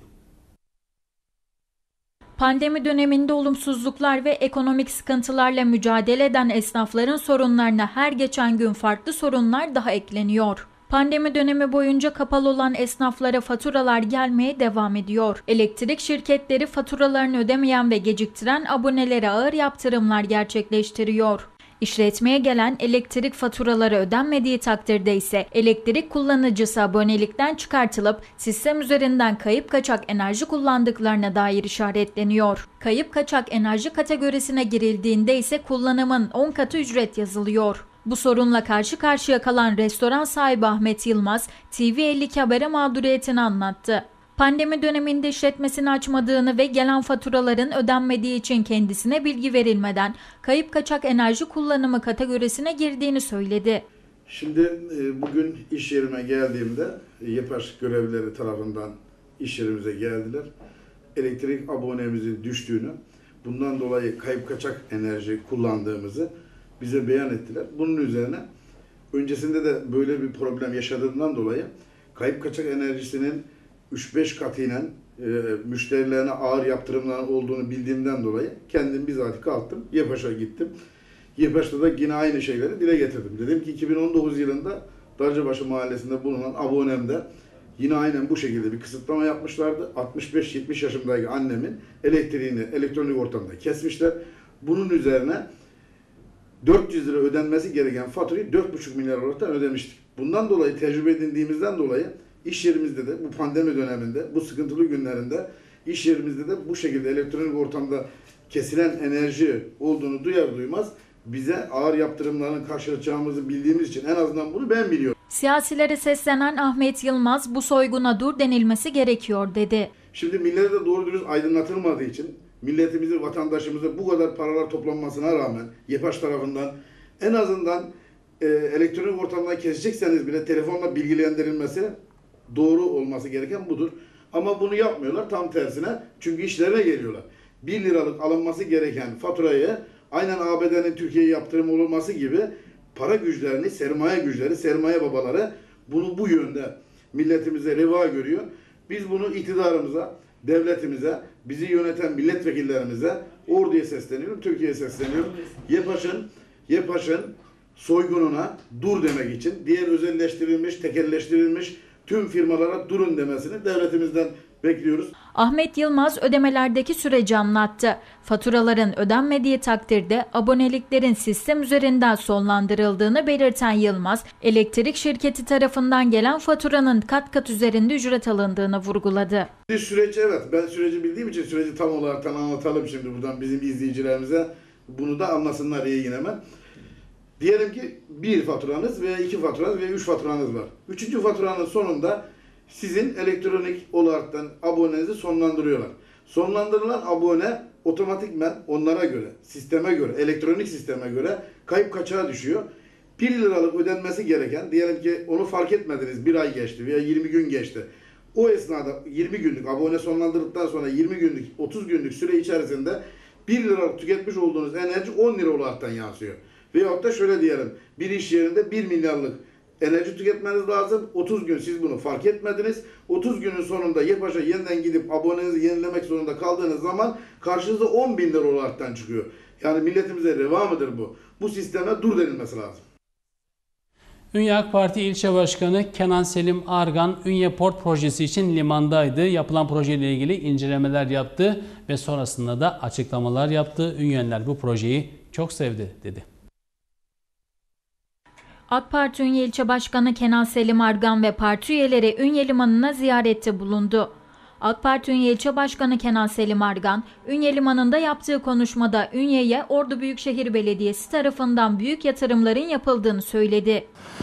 Pandemi döneminde olumsuzluklar ve ekonomik sıkıntılarla mücadele eden esnafların sorunlarına her geçen gün farklı sorunlar daha ekleniyor. Pandemi dönemi boyunca kapalı olan esnaflara faturalar gelmeye devam ediyor. Elektrik şirketleri faturalarını ödemeyen ve geciktiren abonelere ağır yaptırımlar gerçekleştiriyor. İşletmeye gelen elektrik faturaları ödenmediği takdirde ise elektrik kullanıcısı abonelikten çıkartılıp sistem üzerinden kayıp kaçak enerji kullandıklarına dair işaretleniyor. Kayıp kaçak enerji kategorisine girildiğinde ise kullanımın on katı ücret yazılıyor. Bu sorunla karşı karşıya kalan restoran sahibi Ahmet Yılmaz, T V elli iki Haber'e mağduriyetini anlattı. Pandemi döneminde işletmesini açmadığını ve gelen faturaların ödenmediği için kendisine bilgi verilmeden kayıp kaçak enerji kullanımı kategorisine girdiğini söyledi. Şimdi bugün iş yerime geldiğimde YEPAŞ görevlileri tarafından iş yerimize geldiler. Elektrik abonemizin düştüğünü, bundan dolayı kayıp kaçak enerji kullandığımızı bize beyan ettiler. Bunun üzerine öncesinde de böyle bir problem yaşadığından dolayı kayıp kaçak enerjisinin üç beş katıyla e, müşterilerine ağır yaptırımların olduğunu bildiğimden dolayı kendim bizzat kalktım, YEPAŞ'a gittim. YEPAŞ'ta da yine aynı şeyleri dile getirdim. Dedim ki iki bin on dokuz yılında Darcabaşı Mahallesi'nde bulunan abonemde yine aynen bu şekilde bir kısıtlama yapmışlardı. altmış beş yetmiş yaşındaki annemin elektriğini elektronik ortamda kesmişler. Bunun üzerine dört yüz lira ödenmesi gereken faturayı dört buçuk milyar olarak ödemiştik. Bundan dolayı tecrübe edindiğimizden dolayı İş yerimizde de bu pandemi döneminde, bu sıkıntılı günlerinde iş yerimizde de bu şekilde elektronik ortamda kesilen enerji olduğunu duyar duymaz bize ağır yaptırımların karşılaşacağımızı bildiğimiz için en azından bunu ben biliyorum. Siyasilere seslenen Ahmet Yılmaz bu soyguna dur denilmesi gerekiyor dedi. Şimdi millete de doğru dürüst aydınlatılmadığı için milletimizi, vatandaşımıza bu kadar paralar toplanmasına rağmen YEPAŞ tarafından en azından e, elektronik ortamdan kesecekseniz bile telefonla bilgilendirilmesi doğru olması gereken budur. Ama bunu yapmıyorlar, tam tersine. Çünkü işlerine geliyorlar. bir liralık alınması gereken faturayı aynen A B D'nin Türkiye'ye yaptırım olması gibi para güçlerini, sermaye güçleri, sermaye babaları bunu bu yönde milletimize reva görüyor. Biz bunu iktidarımıza, devletimize, bizi yöneten milletvekillerimize, orduya sesleniyorum, Türkiye'ye sesleniyorum. YEPAŞ'ın YEPAŞ'ın soygununa dur demek için diğer özelleştirilmiş, tekelleştirilmiş tüm firmalara durun demesini devletimizden bekliyoruz. Ahmet Yılmaz ödemelerdeki süreci anlattı. Faturaların ödenmediği takdirde aboneliklerin sistem üzerinden sonlandırıldığını belirten Yılmaz, elektrik şirketi tarafından gelen faturanın kat kat üzerinde ücret alındığını vurguladı. Bir süreç, evet, ben süreci bildiğim için süreci tam olarak anlatalım şimdi buradan bizim izleyicilerimize, bunu da anlasınlar iyi yine hemen. Diyelim ki bir faturanız veya iki faturanız veya üç faturanız var. Üçüncü faturanın sonunda sizin elektronik olaraktan abonenizi sonlandırıyorlar. Sonlandırılan abone otomatikmen onlara göre, sisteme göre, elektronik sisteme göre kayıp kaçağa düşüyor. bir liralık ödenmesi gereken, diyelim ki onu fark etmediniz, bir ay geçti veya yirmi gün geçti. O esnada yirmi günlük abone sonlandırdıktan sonra yirmi günlük, otuz günlük süre içerisinde bir liralık tüketmiş olduğunuz enerji on lira olaraktan yansıyor. Veyahut da şöyle diyelim, bir iş yerinde bir milyarlık enerji tüketmeniz lazım. otuz gün siz bunu fark etmediniz. otuz günün sonunda YEPAŞ'a yeniden gidip abonenizi yenilemek zorunda kaldığınız zaman karşınıza on bin lira olaraktan çıkıyor. Yani milletimize reva mıdır bu? Bu sisteme dur denilmesi lazım. Ünye AK Parti İlçe Başkanı Kenan Selim Argan, Ünye Port projesi için limandaydı. Yapılan projeyle ilgili incelemeler yaptı ve sonrasında da açıklamalar yaptı. Ünyenler bu projeyi çok sevdi dedi. AK Parti Ünye İlçe Başkanı Kenan Selim Argan ve parti üyeleri Ünye Limanı'na ziyarette bulundu. AK Parti Ünye İlçe Başkanı Kenan Selim Argan, Ünye Limanı'nda yaptığı konuşmada Ünye'ye Ordu Büyükşehir Belediyesi tarafından büyük yatırımların yapıldığını söyledi.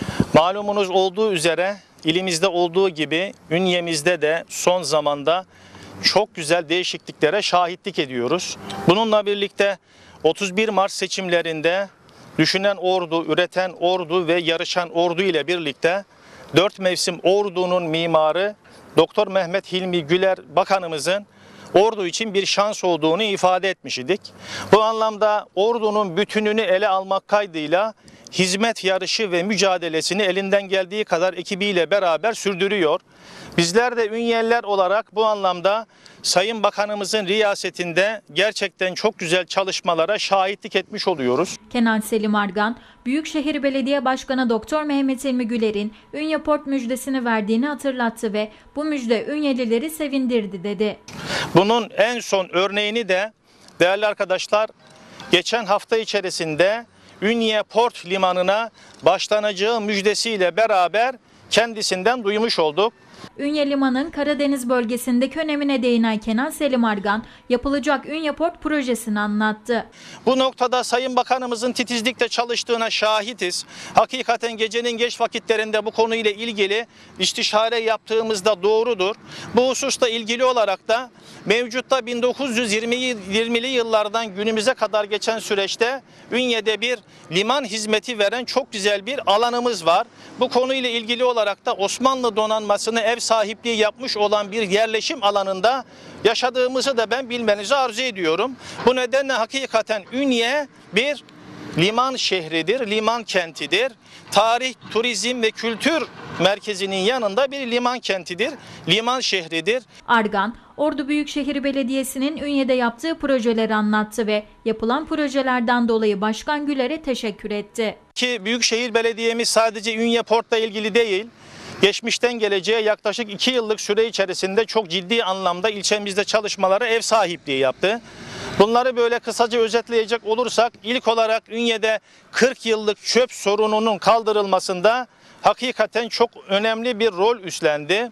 Malumunuz olduğu üzere ilimizde olduğu gibi Ünye'mizde de son zamanda çok güzel değişikliklere şahitlik ediyoruz. Bununla birlikte otuz bir Mart seçimlerinde düşünen ordu, üreten ordu ve yarışan ordu ile birlikte dört mevsim ordunun mimarı Doktor Mehmet Hilmi Güler Bakanımızın ordu için bir şans olduğunu ifade etmiş idik. Bu anlamda ordunun bütününü ele almak kaydıyla hizmet yarışı ve mücadelesini elinden geldiği kadar ekibiyle beraber sürdürüyor. Bizler de Ünyeliler olarak bu anlamda Sayın Bakanımızın riyasetinde gerçekten çok güzel çalışmalara şahitlik etmiş oluyoruz. Kenan Selim Argan, Büyükşehir Belediye Başkanı Doktor Mehmet Hilmi Güler'in Ünye Port müjdesini verdiğini hatırlattı ve bu müjde Ünyelileri sevindirdi dedi. Bunun en son örneğini de değerli arkadaşlar geçen hafta içerisinde Ünye Port Limanı'na başlanacağı müjdesiyle beraber kendisinden duymuş olduk. Ünye Limanı'nın Karadeniz bölgesindeki önemine değinen Kenan Selim Argan, yapılacak Ünye Port projesini anlattı. Bu noktada Sayın Bakanımızın titizlikle çalıştığına şahitiz. Hakikaten gecenin geç vakitlerinde bu konuyla ilgili istişare yaptığımızda doğrudur. Bu hususla ilgili olarak da mevcutta bin dokuz yüz yirmili yıllardan günümüze kadar geçen süreçte Ünye'de bir liman hizmeti veren çok güzel bir alanımız var. Bu konuyla ilgili olarak da Osmanlı donanmasını ev sahipliği yapmış olan bir yerleşim alanında yaşadığımızı da ben bilmenizi arzu ediyorum. Bu nedenle hakikaten Ünye bir liman şehridir, liman kentidir. Tarih, turizm ve kültür merkezinin yanında bir liman kentidir, liman şehridir. Argan, Ordu Büyükşehir Belediyesi'nin Ünye'de yaptığı projeleri anlattı ve yapılan projelerden dolayı Başkan Güler'e teşekkür etti. Ki Büyükşehir Belediye'miz sadece Ünye Port'la ilgili değil, geçmişten geleceğe yaklaşık iki yıllık süre içerisinde çok ciddi anlamda ilçemizde çalışmalara ev sahipliği yaptı. Bunları böyle kısaca özetleyecek olursak ilk olarak Ünye'de kırk yıllık çöp sorununun kaldırılmasında hakikaten çok önemli bir rol üstlendi.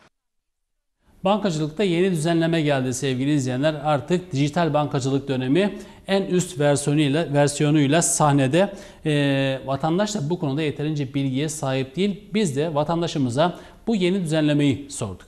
Bankacılıkta yeni düzenleme geldi sevgili izleyenler. Artık dijital bankacılık dönemi en üst versiyonuyla versiyonuyla sahnede. E, vatandaş da bu konuda yeterince bilgiye sahip değil. Biz de vatandaşımıza bu yeni düzenlemeyi sorduk.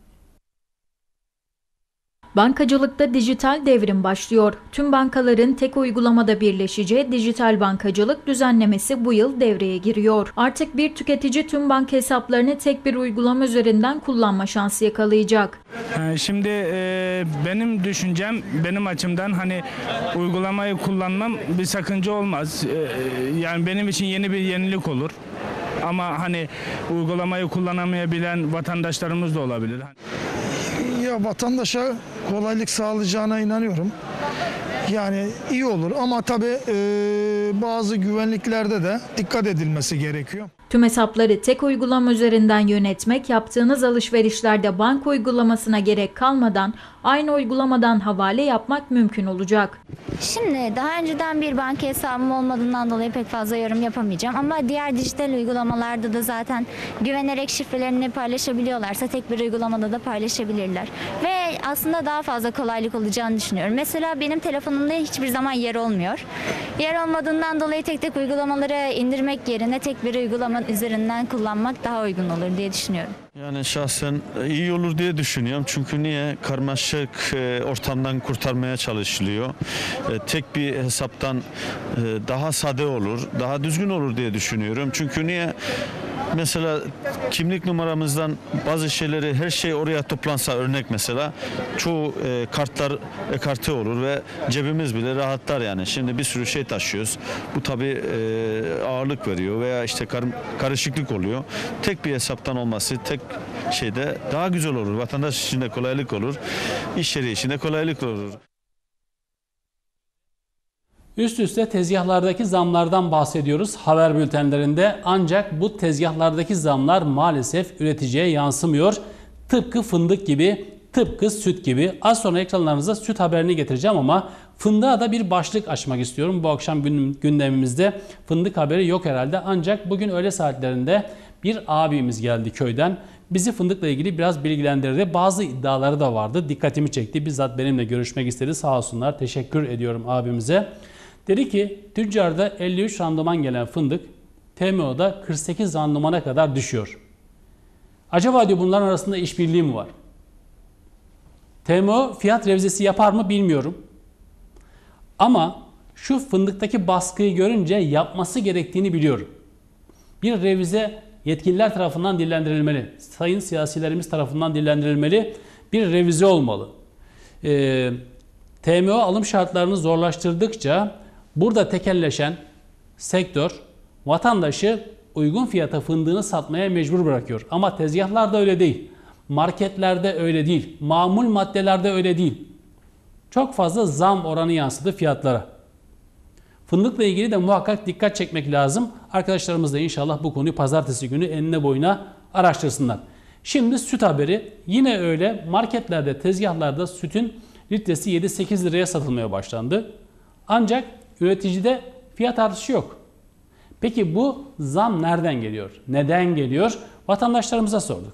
Bankacılıkta dijital devrim başlıyor. Tüm bankaların tek uygulamada birleşeceği dijital bankacılık düzenlemesi bu yıl devreye giriyor. Artık bir tüketici tüm banka hesaplarını tek bir uygulama üzerinden kullanma şansı yakalayacak. Şimdi e, benim düşüncem, benim açımdan hani uygulamayı kullanmam bir sakınca olmaz. E, yani benim için yeni bir yenilik olur. Ama hani uygulamayı kullanamayabilen vatandaşlarımız da olabilir. Ya vatandaşa kolaylık sağlayacağına inanıyorum. Yani iyi olur ama tabii e, bazı güvenliklerde de dikkat edilmesi gerekiyor. Tüm hesapları tek uygulama üzerinden yönetmek, yaptığınız alışverişlerde banka uygulamasına gerek kalmadan aynı uygulamadan havale yapmak mümkün olacak. Şimdi daha önceden bir banka hesabım olmadığından dolayı pek fazla yorum yapamayacağım. Ama diğer dijital uygulamalarda da zaten güvenerek şifrelerini paylaşabiliyorlarsa tek bir uygulamada da paylaşabilirler. Ve aslında daha fazla kolaylık olacağını düşünüyorum. Mesela benim telefonumda hiçbir zaman yer olmuyor. Yer olmadığından dolayı tek tek uygulamaları indirmek yerine tek bir uygulama üzerinden kullanmak daha uygun olur diye düşünüyorum. Yani şahsen iyi olur diye düşünüyorum. Çünkü niye? Karmaşık ortamdan kurtarmaya çalışılıyor. Tek bir hesaptan daha sade olur, daha düzgün olur diye düşünüyorum. Çünkü niye? Mesela kimlik numaramızdan bazı şeyleri, her şey oraya toplansa, örnek mesela çoğu e, kartlar ekarte olur ve cebimiz bile rahatlar yani. Şimdi bir sürü şey taşıyoruz. Bu tabii e, ağırlık veriyor veya işte kar, karışıklık oluyor. Tek bir hesaptan olması, tek şeyde daha güzel olur. Vatandaş için de kolaylık olur. İş yeri için de kolaylık olur. Üst üste tezgahlardaki zamlardan bahsediyoruz haber bültenlerinde. Ancak bu tezgahlardaki zamlar maalesef üreticiye yansımıyor. Tıpkı fındık gibi, tıpkı süt gibi. Az sonra ekranlarınıza süt haberini getireceğim ama fındığa da bir başlık açmak istiyorum. Bu akşam gündemimizde fındık haberi yok herhalde. Ancak bugün öğle saatlerinde bir abimiz geldi köyden. Bizi fındıkla ilgili biraz bilgilendirdi. Bazı iddiaları da vardı. Dikkatimi çekti. Bizzat benimle görüşmek istedi. Sağ olsunlar. Teşekkür ediyorum abimize. Dedi ki tüccarda elli üç randıman gelen fındık T M O'da kırk sekiz randımana kadar düşüyor. Acaba diyor bunların arasında işbirliği mi var? T M O fiyat revizesi yapar mı bilmiyorum. Ama şu fındıktaki baskıyı görünce yapması gerektiğini biliyorum. Bir revize yetkililer tarafından dillendirilmeli. Sayın siyasilerimiz tarafından dillendirilmeli. Bir revize olmalı. Ee, T M O alım şartlarını zorlaştırdıkça burada tekelleşen sektör vatandaşı uygun fiyata fındığını satmaya mecbur bırakıyor. Ama tezgahlarda öyle değil. Marketlerde öyle değil. Mamul maddelerde öyle değil. Çok fazla zam oranı yansıdı fiyatlara. Fındıkla ilgili de muhakkak dikkat çekmek lazım. Arkadaşlarımız da inşallah bu konuyu pazartesi günü enine boyuna araştırsınlar. Şimdi süt haberi. Yine öyle marketlerde, tezgahlarda sütün litresi yedi sekiz liraya satılmaya başlandı. Ancak üreticide fiyat artışı yok. Peki bu zam nereden geliyor? Neden geliyor? Vatandaşlarımıza sorduk.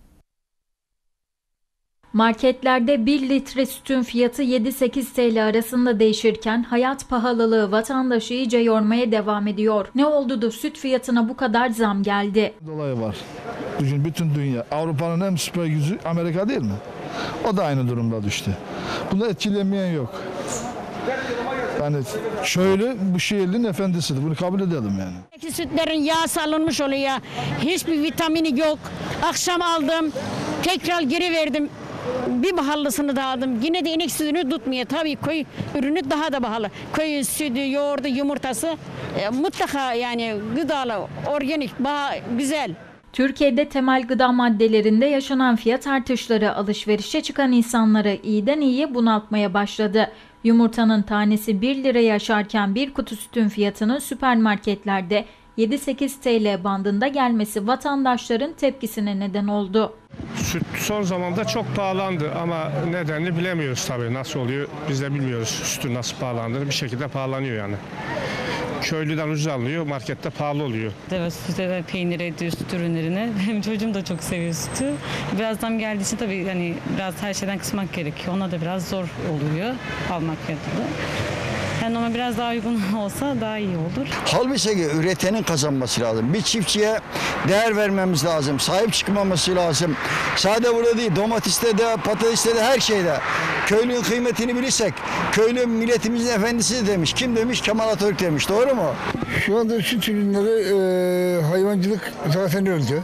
Marketlerde bir litre sütün fiyatı yedi sekiz TL arasında değişirken hayat pahalılığı vatandaşı iyice yormaya devam ediyor. Ne oldu da süt fiyatına bu kadar zam geldi? Dolayı var. Bugün bütün dünya, Avrupa'nın en süper gücü Amerika değil mi? O da aynı durumda düştü. Bunu etkilemeyen yok. Yani şöyle bu şehrin efendisidir. Bunu kabul edelim yani. Sütlerin yağ salınmış oluyor. Hiçbir vitamini yok. Akşam aldım. Tekrar geri verdim. Bir pahalısını da aldım. Yine de inek sütünü tutmuyor. Tabii köy ürünü daha da pahalı. Köyün sütü, yoğurdu, yumurtası e, mutlaka yani gıdalı, organik, bah, güzel. Türkiye'de temel gıda maddelerinde yaşanan fiyat artışları alışverişe çıkan insanları iyiden iyiye bunaltmaya başladı. Yumurtanın tanesi bir liraya aşarken bir kutu sütün fiyatının süpermarketlerde yedi sekiz TL bandında gelmesi vatandaşların tepkisine neden oldu. Süt son zamanda çok pahalandı ama nedenini bilemiyoruz tabii. Nasıl oluyor biz de bilmiyoruz. Sütün nasıl pahalandığını bir şekilde pahalanıyor yani. Köylüden ucuz alınıyor, markette pahalı oluyor. Evet, süte ve peynire, süt ürünlerine. Benim çocuğum da çok seviyor sütü. Biraz zam geldiği için tabii hani biraz her şeyden kısmak gerekiyor. Ona da biraz zor oluyor almak fiyatında. Yani ama biraz daha uygun olsa daha iyi olur. Halbuki üretenin kazanması lazım. Bir çiftçiye değer vermemiz lazım. Sahip çıkmaması lazım. Sadece burada değil, domateste de, patateste de, her şeyde. Köylünün kıymetini bilirsek, köylü milletimizin efendisi demiş. Kim demiş? Kemal Atatürk demiş. Doğru mu? Şu anda süt ürünleri e, hayvancılık zaten öldü.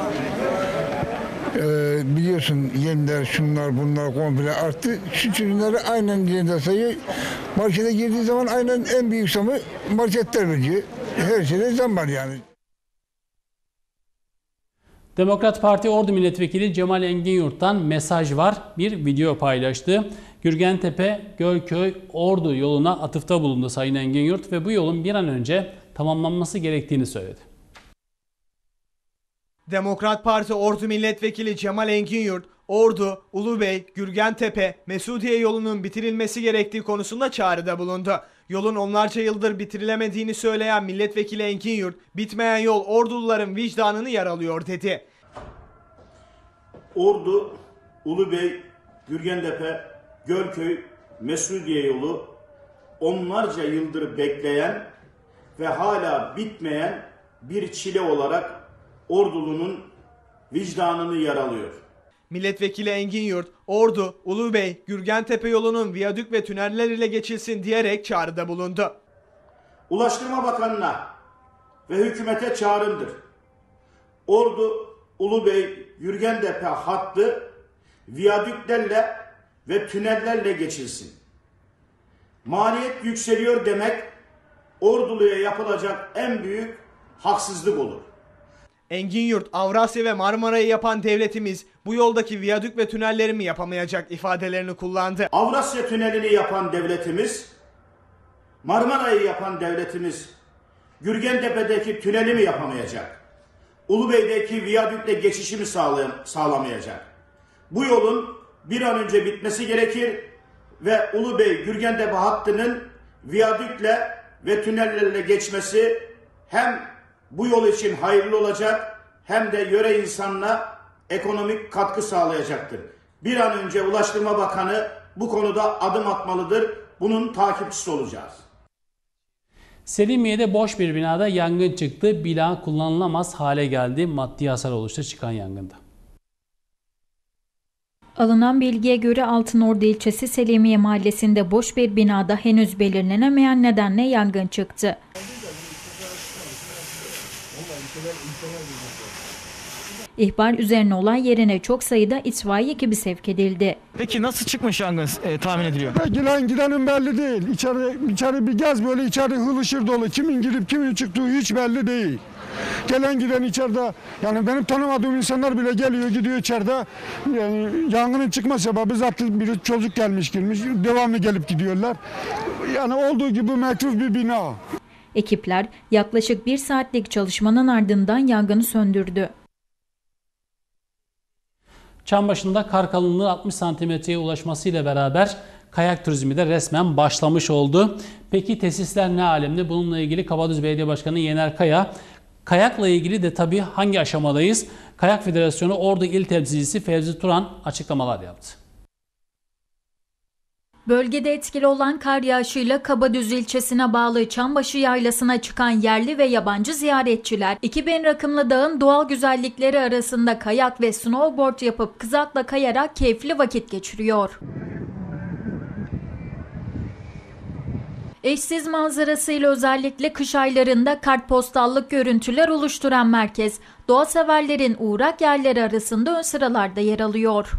Ee, biliyorsun yemler, şunlar, bunlar komple arttı. Süt ürünleri aynen yerinde sayıyor. Markete girdiği zaman aynen en büyük zamı marketler veriyor. Her şeyde zam var yani. Demokrat Parti Ordu Milletvekili Cemal Enginyurt'tan mesaj var. Bir video paylaştı. Gürgentepe, Gölköy, Ordu yoluna atıfta bulundu Sayın Enginyurt ve bu yolun bir an önce tamamlanması gerektiğini söyledi. Demokrat Parti Ordu Milletvekili Cemal Enginyurt, Ordu, Ulubey, Gürgentepe, Mesudiye yolunun bitirilmesi gerektiği konusunda çağrıda bulundu. Yolun onlarca yıldır bitirilemediğini söyleyen Milletvekili Enginyurt, bitmeyen yol Orduluların vicdanını yaralıyor dedi. Ordu, Ulubey, Gürgentepe, Gölköy, Mesudiye yolu onlarca yıldır bekleyen ve hala bitmeyen bir çile olarak Ordulu'nun vicdanını yaralıyor. Milletvekili Enginyurt, Ordu, Ulubey, Gürgentepe yolunun viyadük ve tüneller ile geçilsin diyerek çağrıda bulundu. Ulaştırma Bakanı'na ve hükümete çağrımdır. Ordu, Ulubey, Gürgentepe hattı viyadüklerle ve tünellerle geçilsin. Maliyet yükseliyor demek Ordulu'ya yapılacak en büyük haksızlık olur. Enginyurt, Avrasya ve Marmara'yı yapan devletimiz bu yoldaki viyadük ve tünelleri mi yapamayacak ifadelerini kullandı. Avrasya Tüneli'ni yapan devletimiz, Marmara'yı yapan devletimiz Gürgentepe'deki tüneli mi yapamayacak? Ulubey'deki viyadükle geçişi mi sağlamayacak? Bu yolun bir an önce bitmesi gerekir ve Ulubey-Gürgentepe hattının viyadükle ve tünellerle geçmesi hem bu yol için hayırlı olacak hem de yöre insanına ekonomik katkı sağlayacaktır. Bir an önce Ulaştırma Bakanı bu konuda adım atmalıdır. Bunun takipçisi olacağız. Selimiye'de boş bir binada yangın çıktı. Bina kullanılamaz hale geldi. Maddi hasar oluştu çıkan yangında. Alınan bilgiye göre Altınordu ilçesi Selimiye mahallesinde boş bir binada henüz belirlenemeyen nedenle yangın çıktı. İhbar üzerine olay yerine çok sayıda itfaiye ekibi sevk edildi. Peki nasıl çıkmış yangın e, tahmin ediliyor? Giren gidenin belli değil. İçeri, içeri bir gez böyle içeri hılışır dolu. Kimin girip kimin çıktığı hiç belli değil. Gelen giden içeride, yani benim tanımadığım insanlar bile geliyor gidiyor içeride. Yani yangının çıkma sebebi zaten bir çocuk gelmiş girmiş devamlı gelip gidiyorlar. Yani olduğu gibi metruf bir bina. Ekipler yaklaşık bir saatlik çalışmanın ardından yangını söndürdü. Çambaşı'nda kar kalınlığı altmış santimetreye ulaşmasıyla beraber kayak turizmi de resmen başlamış oldu. Peki tesisler ne alemde? Bununla ilgili Kabadüz Belediye Başkanı Yener Kaya, kayakla ilgili de tabii hangi aşamadayız? Kayak Federasyonu Ordu İl Temsilcisi Fevzi Turan açıklamalar yaptı. Bölgede etkili olan kar yağışıyla Kabadüz ilçesine bağlı Çambaşı Yaylası'na çıkan yerli ve yabancı ziyaretçiler iki bin rakımlı dağın doğal güzellikleri arasında kayak ve snowboard yapıp kızakla kayarak keyifli vakit geçiriyor. Eşsiz manzarasıyla özellikle kış aylarında kartpostallık görüntüler oluşturan merkez, doğa severlerin uğrak yerleri arasında ön sıralarda yer alıyor.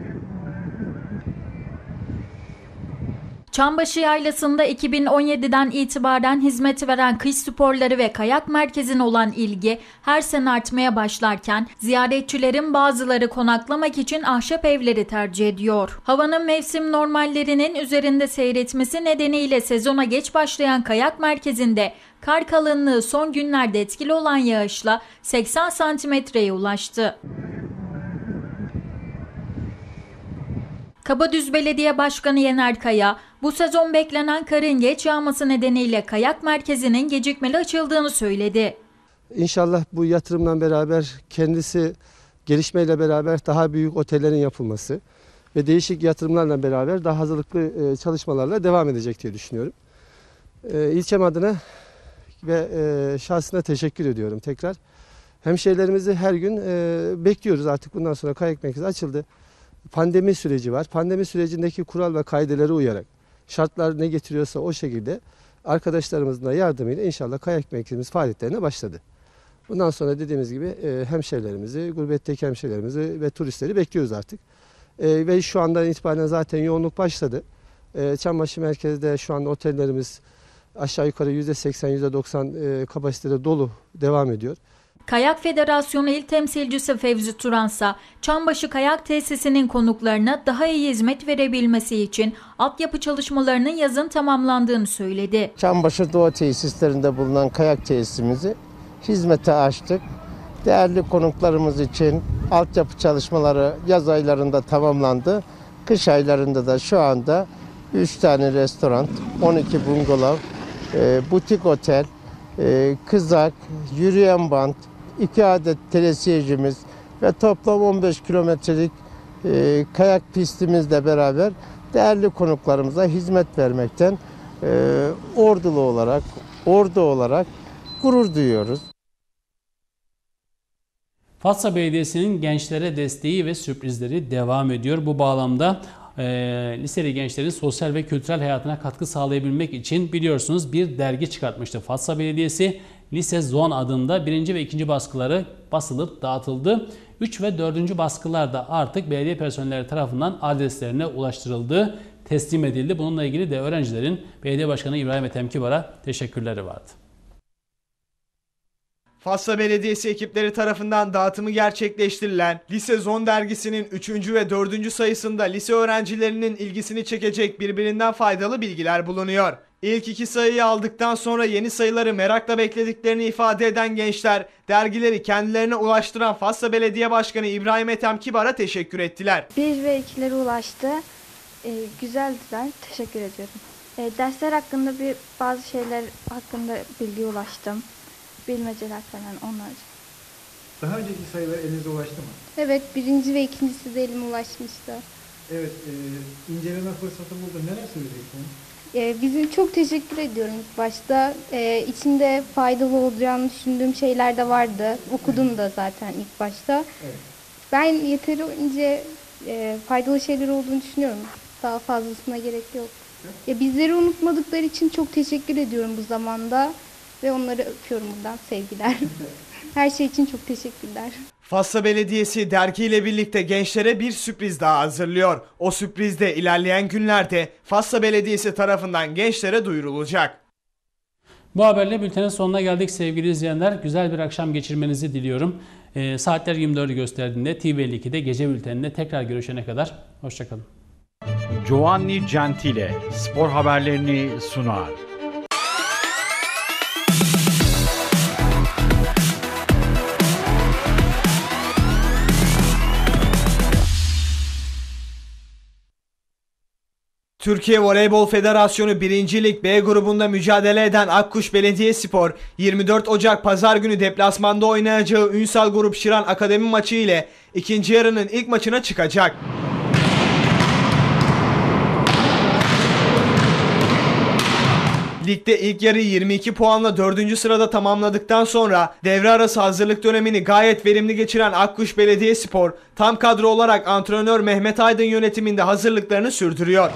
Çambaşı Yaylası'nda iki bin on yediden itibaren hizmet veren kış sporları ve kayak merkezine olan ilgi her sene artmaya başlarken ziyaretçilerin bazıları konaklamak için ahşap evleri tercih ediyor. Havanın mevsim normallerinin üzerinde seyretmesi nedeniyle sezona geç başlayan kayak merkezinde kar kalınlığı son günlerde etkili olan yağışla seksen santimetreye ulaştı. Kabadüz Belediye Başkanı Yener Kaya, bu sezon beklenen karın geç yağması nedeniyle kayak merkezinin gecikmeli açıldığını söyledi. İnşallah bu yatırımla beraber kendisi gelişmeyle beraber daha büyük otellerin yapılması ve değişik yatırımlarla beraber daha hazırlıklı çalışmalarla devam edecek diye düşünüyorum. İlçem adına ve şahsına teşekkür ediyorum tekrar. Hemşehrilerimizi her gün bekliyoruz, artık bundan sonra kayak merkezi açıldı. Pandemi süreci var. Pandemi sürecindeki kural ve kaidelere uyarak şartlar ne getiriyorsa o şekilde arkadaşlarımızın da yardımıyla inşallah kayak merkezimiz faaliyetlerine başladı. Bundan sonra dediğimiz gibi hemşehrilerimizi, gurbetteki hemşehrilerimizi ve turistleri bekliyoruz artık. Ve şu andan itibaren zaten yoğunluk başladı. Çambaşı merkezde şu anda otellerimiz aşağı yukarı yüzde seksen yüzde doksan kapasitede dolu devam ediyor. Kayak Federasyonu İl Temsilcisi Fevzi Turansa, Çambaşı Kayak Tesisi'nin konuklarına daha iyi hizmet verebilmesi için altyapı çalışmalarının yazın tamamlandığını söyledi. Çambaşı Doğa Tesislerinde bulunan kayak tesisimizi hizmete açtık. Değerli konuklarımız için altyapı çalışmaları yaz aylarında tamamlandı. Kış aylarında da şu anda üç tane restoran, on iki bungalov, e, butik otel, e, kızak, yürüyen bant, iki adet telesiyecimiz ve toplam on beş kilometrelik e, kayak pistimizle beraber değerli konuklarımıza hizmet vermekten e, ordulu olarak, ordu olarak gurur duyuyoruz. Fatsa Belediyesi'nin gençlere desteği ve sürprizleri devam ediyor. Bu bağlamda e, liseli gençlerin sosyal ve kültürel hayatına katkı sağlayabilmek için biliyorsunuz bir dergi çıkartmıştı. Fatsa Belediyesi Lise Zon adında birinci ve ikinci baskıları basılıp dağıtıldı. üç ve dördüncü baskılar da artık belediye personelleri tarafından adreslerine ulaştırıldı, teslim edildi. Bununla ilgili de öğrencilerin Belediye Başkanı İbrahim Ethem Kibar'a teşekkürleri vardı. Fatsa Belediyesi ekipleri tarafından dağıtımı gerçekleştirilen Lise Zon dergisinin üçüncü ve dördüncü sayısında lise öğrencilerinin ilgisini çekecek birbirinden faydalı bilgiler bulunuyor. İlk iki sayıyı aldıktan sonra yeni sayıları merakla beklediklerini ifade eden gençler, dergileri kendilerine ulaştıran Fatsa Belediye Başkanı İbrahim Ethem Kibar'a teşekkür ettiler. bir ve ikilere ulaştı. Ee, güzeldiler. Teşekkür ediyorum. Ee, dersler hakkında bir bazı şeyler hakkında bilgi ulaştım. Bilmeceler falan onlar. Daha önceki sayılar elinize ulaştı mı? Evet, birinci ve ikincisi de elime ulaşmıştı. Evet, e, inceleme fırsatı buldum. Neler söyleyeceksiniz? Ee, bizim çok teşekkür ediyorum ilk başta. Ee, içinde faydalı olacağını düşündüğüm şeyler de vardı. Okudum da zaten ilk başta. Evet. Ben yeterince e, faydalı şeyler olduğunu düşünüyorum. Daha fazlasına gerek yok. Ya bizleri unutmadıkları için çok teşekkür ediyorum bu zamanda. Ve onları öpüyorum buradan. Sevgiler. Her şey için çok teşekkürler. Fatsa Belediyesi dergiyle birlikte gençlere bir sürpriz daha hazırlıyor. O sürpriz de ilerleyen günlerde Fatsa Belediyesi tarafından gençlere duyurulacak. Bu haberle bültenin sonuna geldik sevgili izleyenler. Güzel bir akşam geçirmenizi diliyorum. E, saatler yirmi dördü gösterdiğinde T V elli iki'de gece bülteninde tekrar görüşene kadar hoşçakalın. Giovanni Gentile spor haberlerini sunar. Türkiye Voleybol Federasyonu birinci Lig B grubunda mücadele eden Akkuş Belediyespor, yirmi dört Ocak Pazar günü deplasmanda oynayacağı Ünsal Grup Şiran Akademi maçı ile ikinci yarının ilk maçına çıkacak. Ligde ilk yarı yirmi iki puanla dördüncü sırada tamamladıktan sonra devre arası hazırlık dönemini gayet verimli geçiren Akkuş Belediyespor, tam kadro olarak antrenör Mehmet Aydın yönetiminde hazırlıklarını sürdürüyor.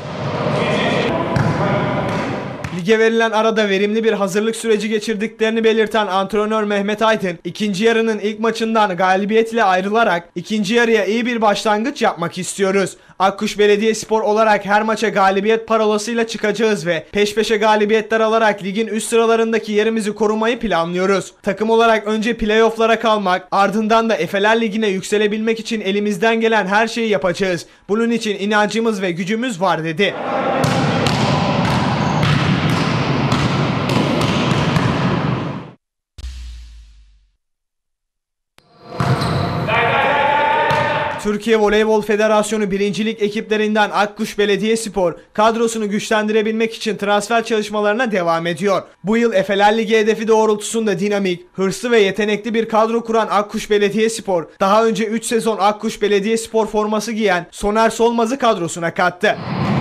Lige verilen arada verimli bir hazırlık süreci geçirdiklerini belirten antrenör Mehmet Aydın, ikinci yarının ilk maçından galibiyet ile ayrılarak ikinci yarıya iyi bir başlangıç yapmak istiyoruz. Akkuş Belediyespor olarak her maça galibiyet parolasıyla çıkacağız ve peş peşe galibiyetler alarak ligin üst sıralarındaki yerimizi korumayı planlıyoruz. Takım olarak önce playoff'lara kalmak, ardından da Efeler Ligi'ne yükselebilmek için elimizden gelen her şeyi yapacağız. Bunun için inancımız ve gücümüz var dedi. Türkiye Voleybol Federasyonu birinci Lig ekiplerinden Akkuş Belediyespor kadrosunu güçlendirebilmek için transfer çalışmalarına devam ediyor. Bu yıl Efeler Ligi hedefi doğrultusunda dinamik, hırslı ve yetenekli bir kadro kuran Akkuş Belediyespor, daha önce üç sezon Akkuş Belediyespor forması giyen Soner Solmaz'ı kadrosuna kattı.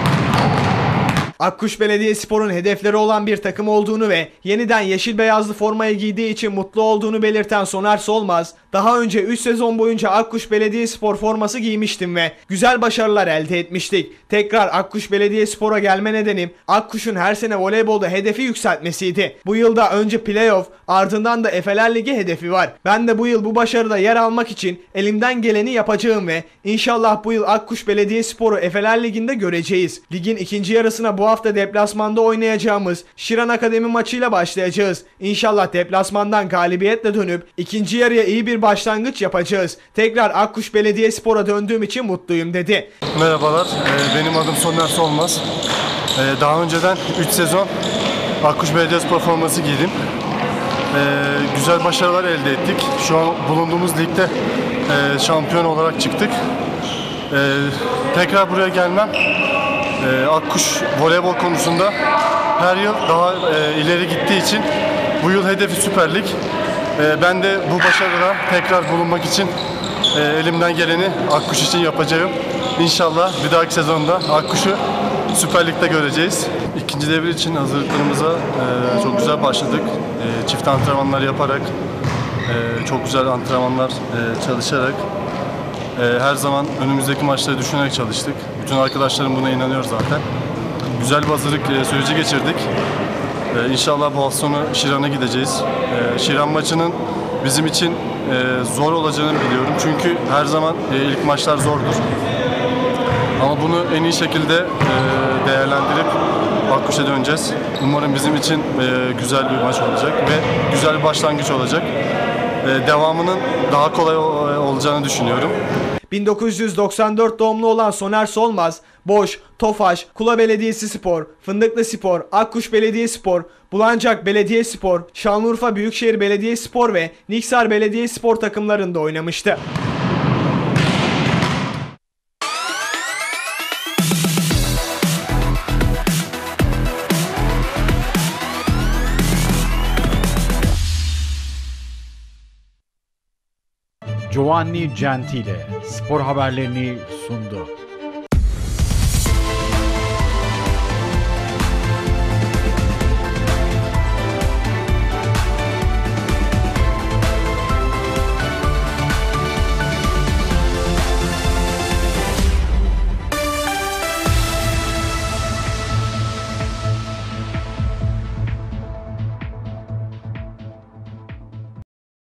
Akkuş Belediyespor'un hedefleri olan bir takım olduğunu ve yeniden yeşil beyazlı formayı giydiği için mutlu olduğunu belirten Soner Solmaz, daha önce üç sezon boyunca Akkuş Belediyespor forması giymiştim ve güzel başarılar elde etmiştik. Tekrar Akkuş Belediyespor'a gelme nedenim Akkuş'un her sene voleybolda hedefi yükseltmesiydi. Bu yılda önce playoff, ardından da Efeler Ligi hedefi var. Ben de bu yıl bu başarıda yer almak için elimden geleni yapacağım ve inşallah bu yıl Akkuş Belediyespor'u Efeler Ligi'nde göreceğiz. Ligin ikinci yarısına bu hafta deplasmanda oynayacağımız Şiran Akademi maçıyla başlayacağız. İnşallah deplasmandan galibiyetle dönüp ikinci yarıya iyi bir başlangıç yapacağız. Tekrar Akkuş Belediyespor'a döndüğüm için mutluyum dedi. Merhabalar, benim adım Soner Solmaz. Daha önceden üç sezon Akkuş Belediyespor forması giydim. Güzel başarılar elde ettik. Şu an bulunduğumuz ligde şampiyon olarak çıktık. Tekrar buraya gelmem Akkuş voleybol konusunda her yıl daha ileri gittiği için bu yıl hedefi Süper Lig. Ben de bu başarıda tekrar bulunmak için elimden geleni Akkuş için yapacağım. İnşallah bir dahaki sezonda Akkuş'u Süper Lig'de göreceğiz. İkinci devre için hazırlıklarımıza çok güzel başladık. Çift antrenmanlar yaparak, çok güzel antrenmanlar çalışarak, her zaman önümüzdeki maçları düşünerek çalıştık. Bütün arkadaşlarım buna inanıyor zaten. Güzel bir hazırlık süreci geçirdik. Ee, İnşallah bu hafta sonu Şiran'a gideceğiz. Ee, Şiran maçının bizim için e, zor olacağını biliyorum. Çünkü her zaman e, ilk maçlar zordur. Ama bunu en iyi şekilde e, değerlendirip Akkuş'a döneceğiz. Umarım bizim için e, güzel bir maç olacak ve güzel bir başlangıç olacak. E, devamının daha kolay olacağını düşünüyorum. bin dokuz yüz doksan dört doğumlu olan Soner Solmaz, Boş, Tofaş, Kula Belediyespor, Fındıklı Spor, Akkuş Belediyespor, Bulancak Belediyespor, Şanlıurfa Büyükşehir Belediyespor ve Niksar Belediyespor takımlarında oynamıştı. Giovanni Gentile spor haberlerini sundu.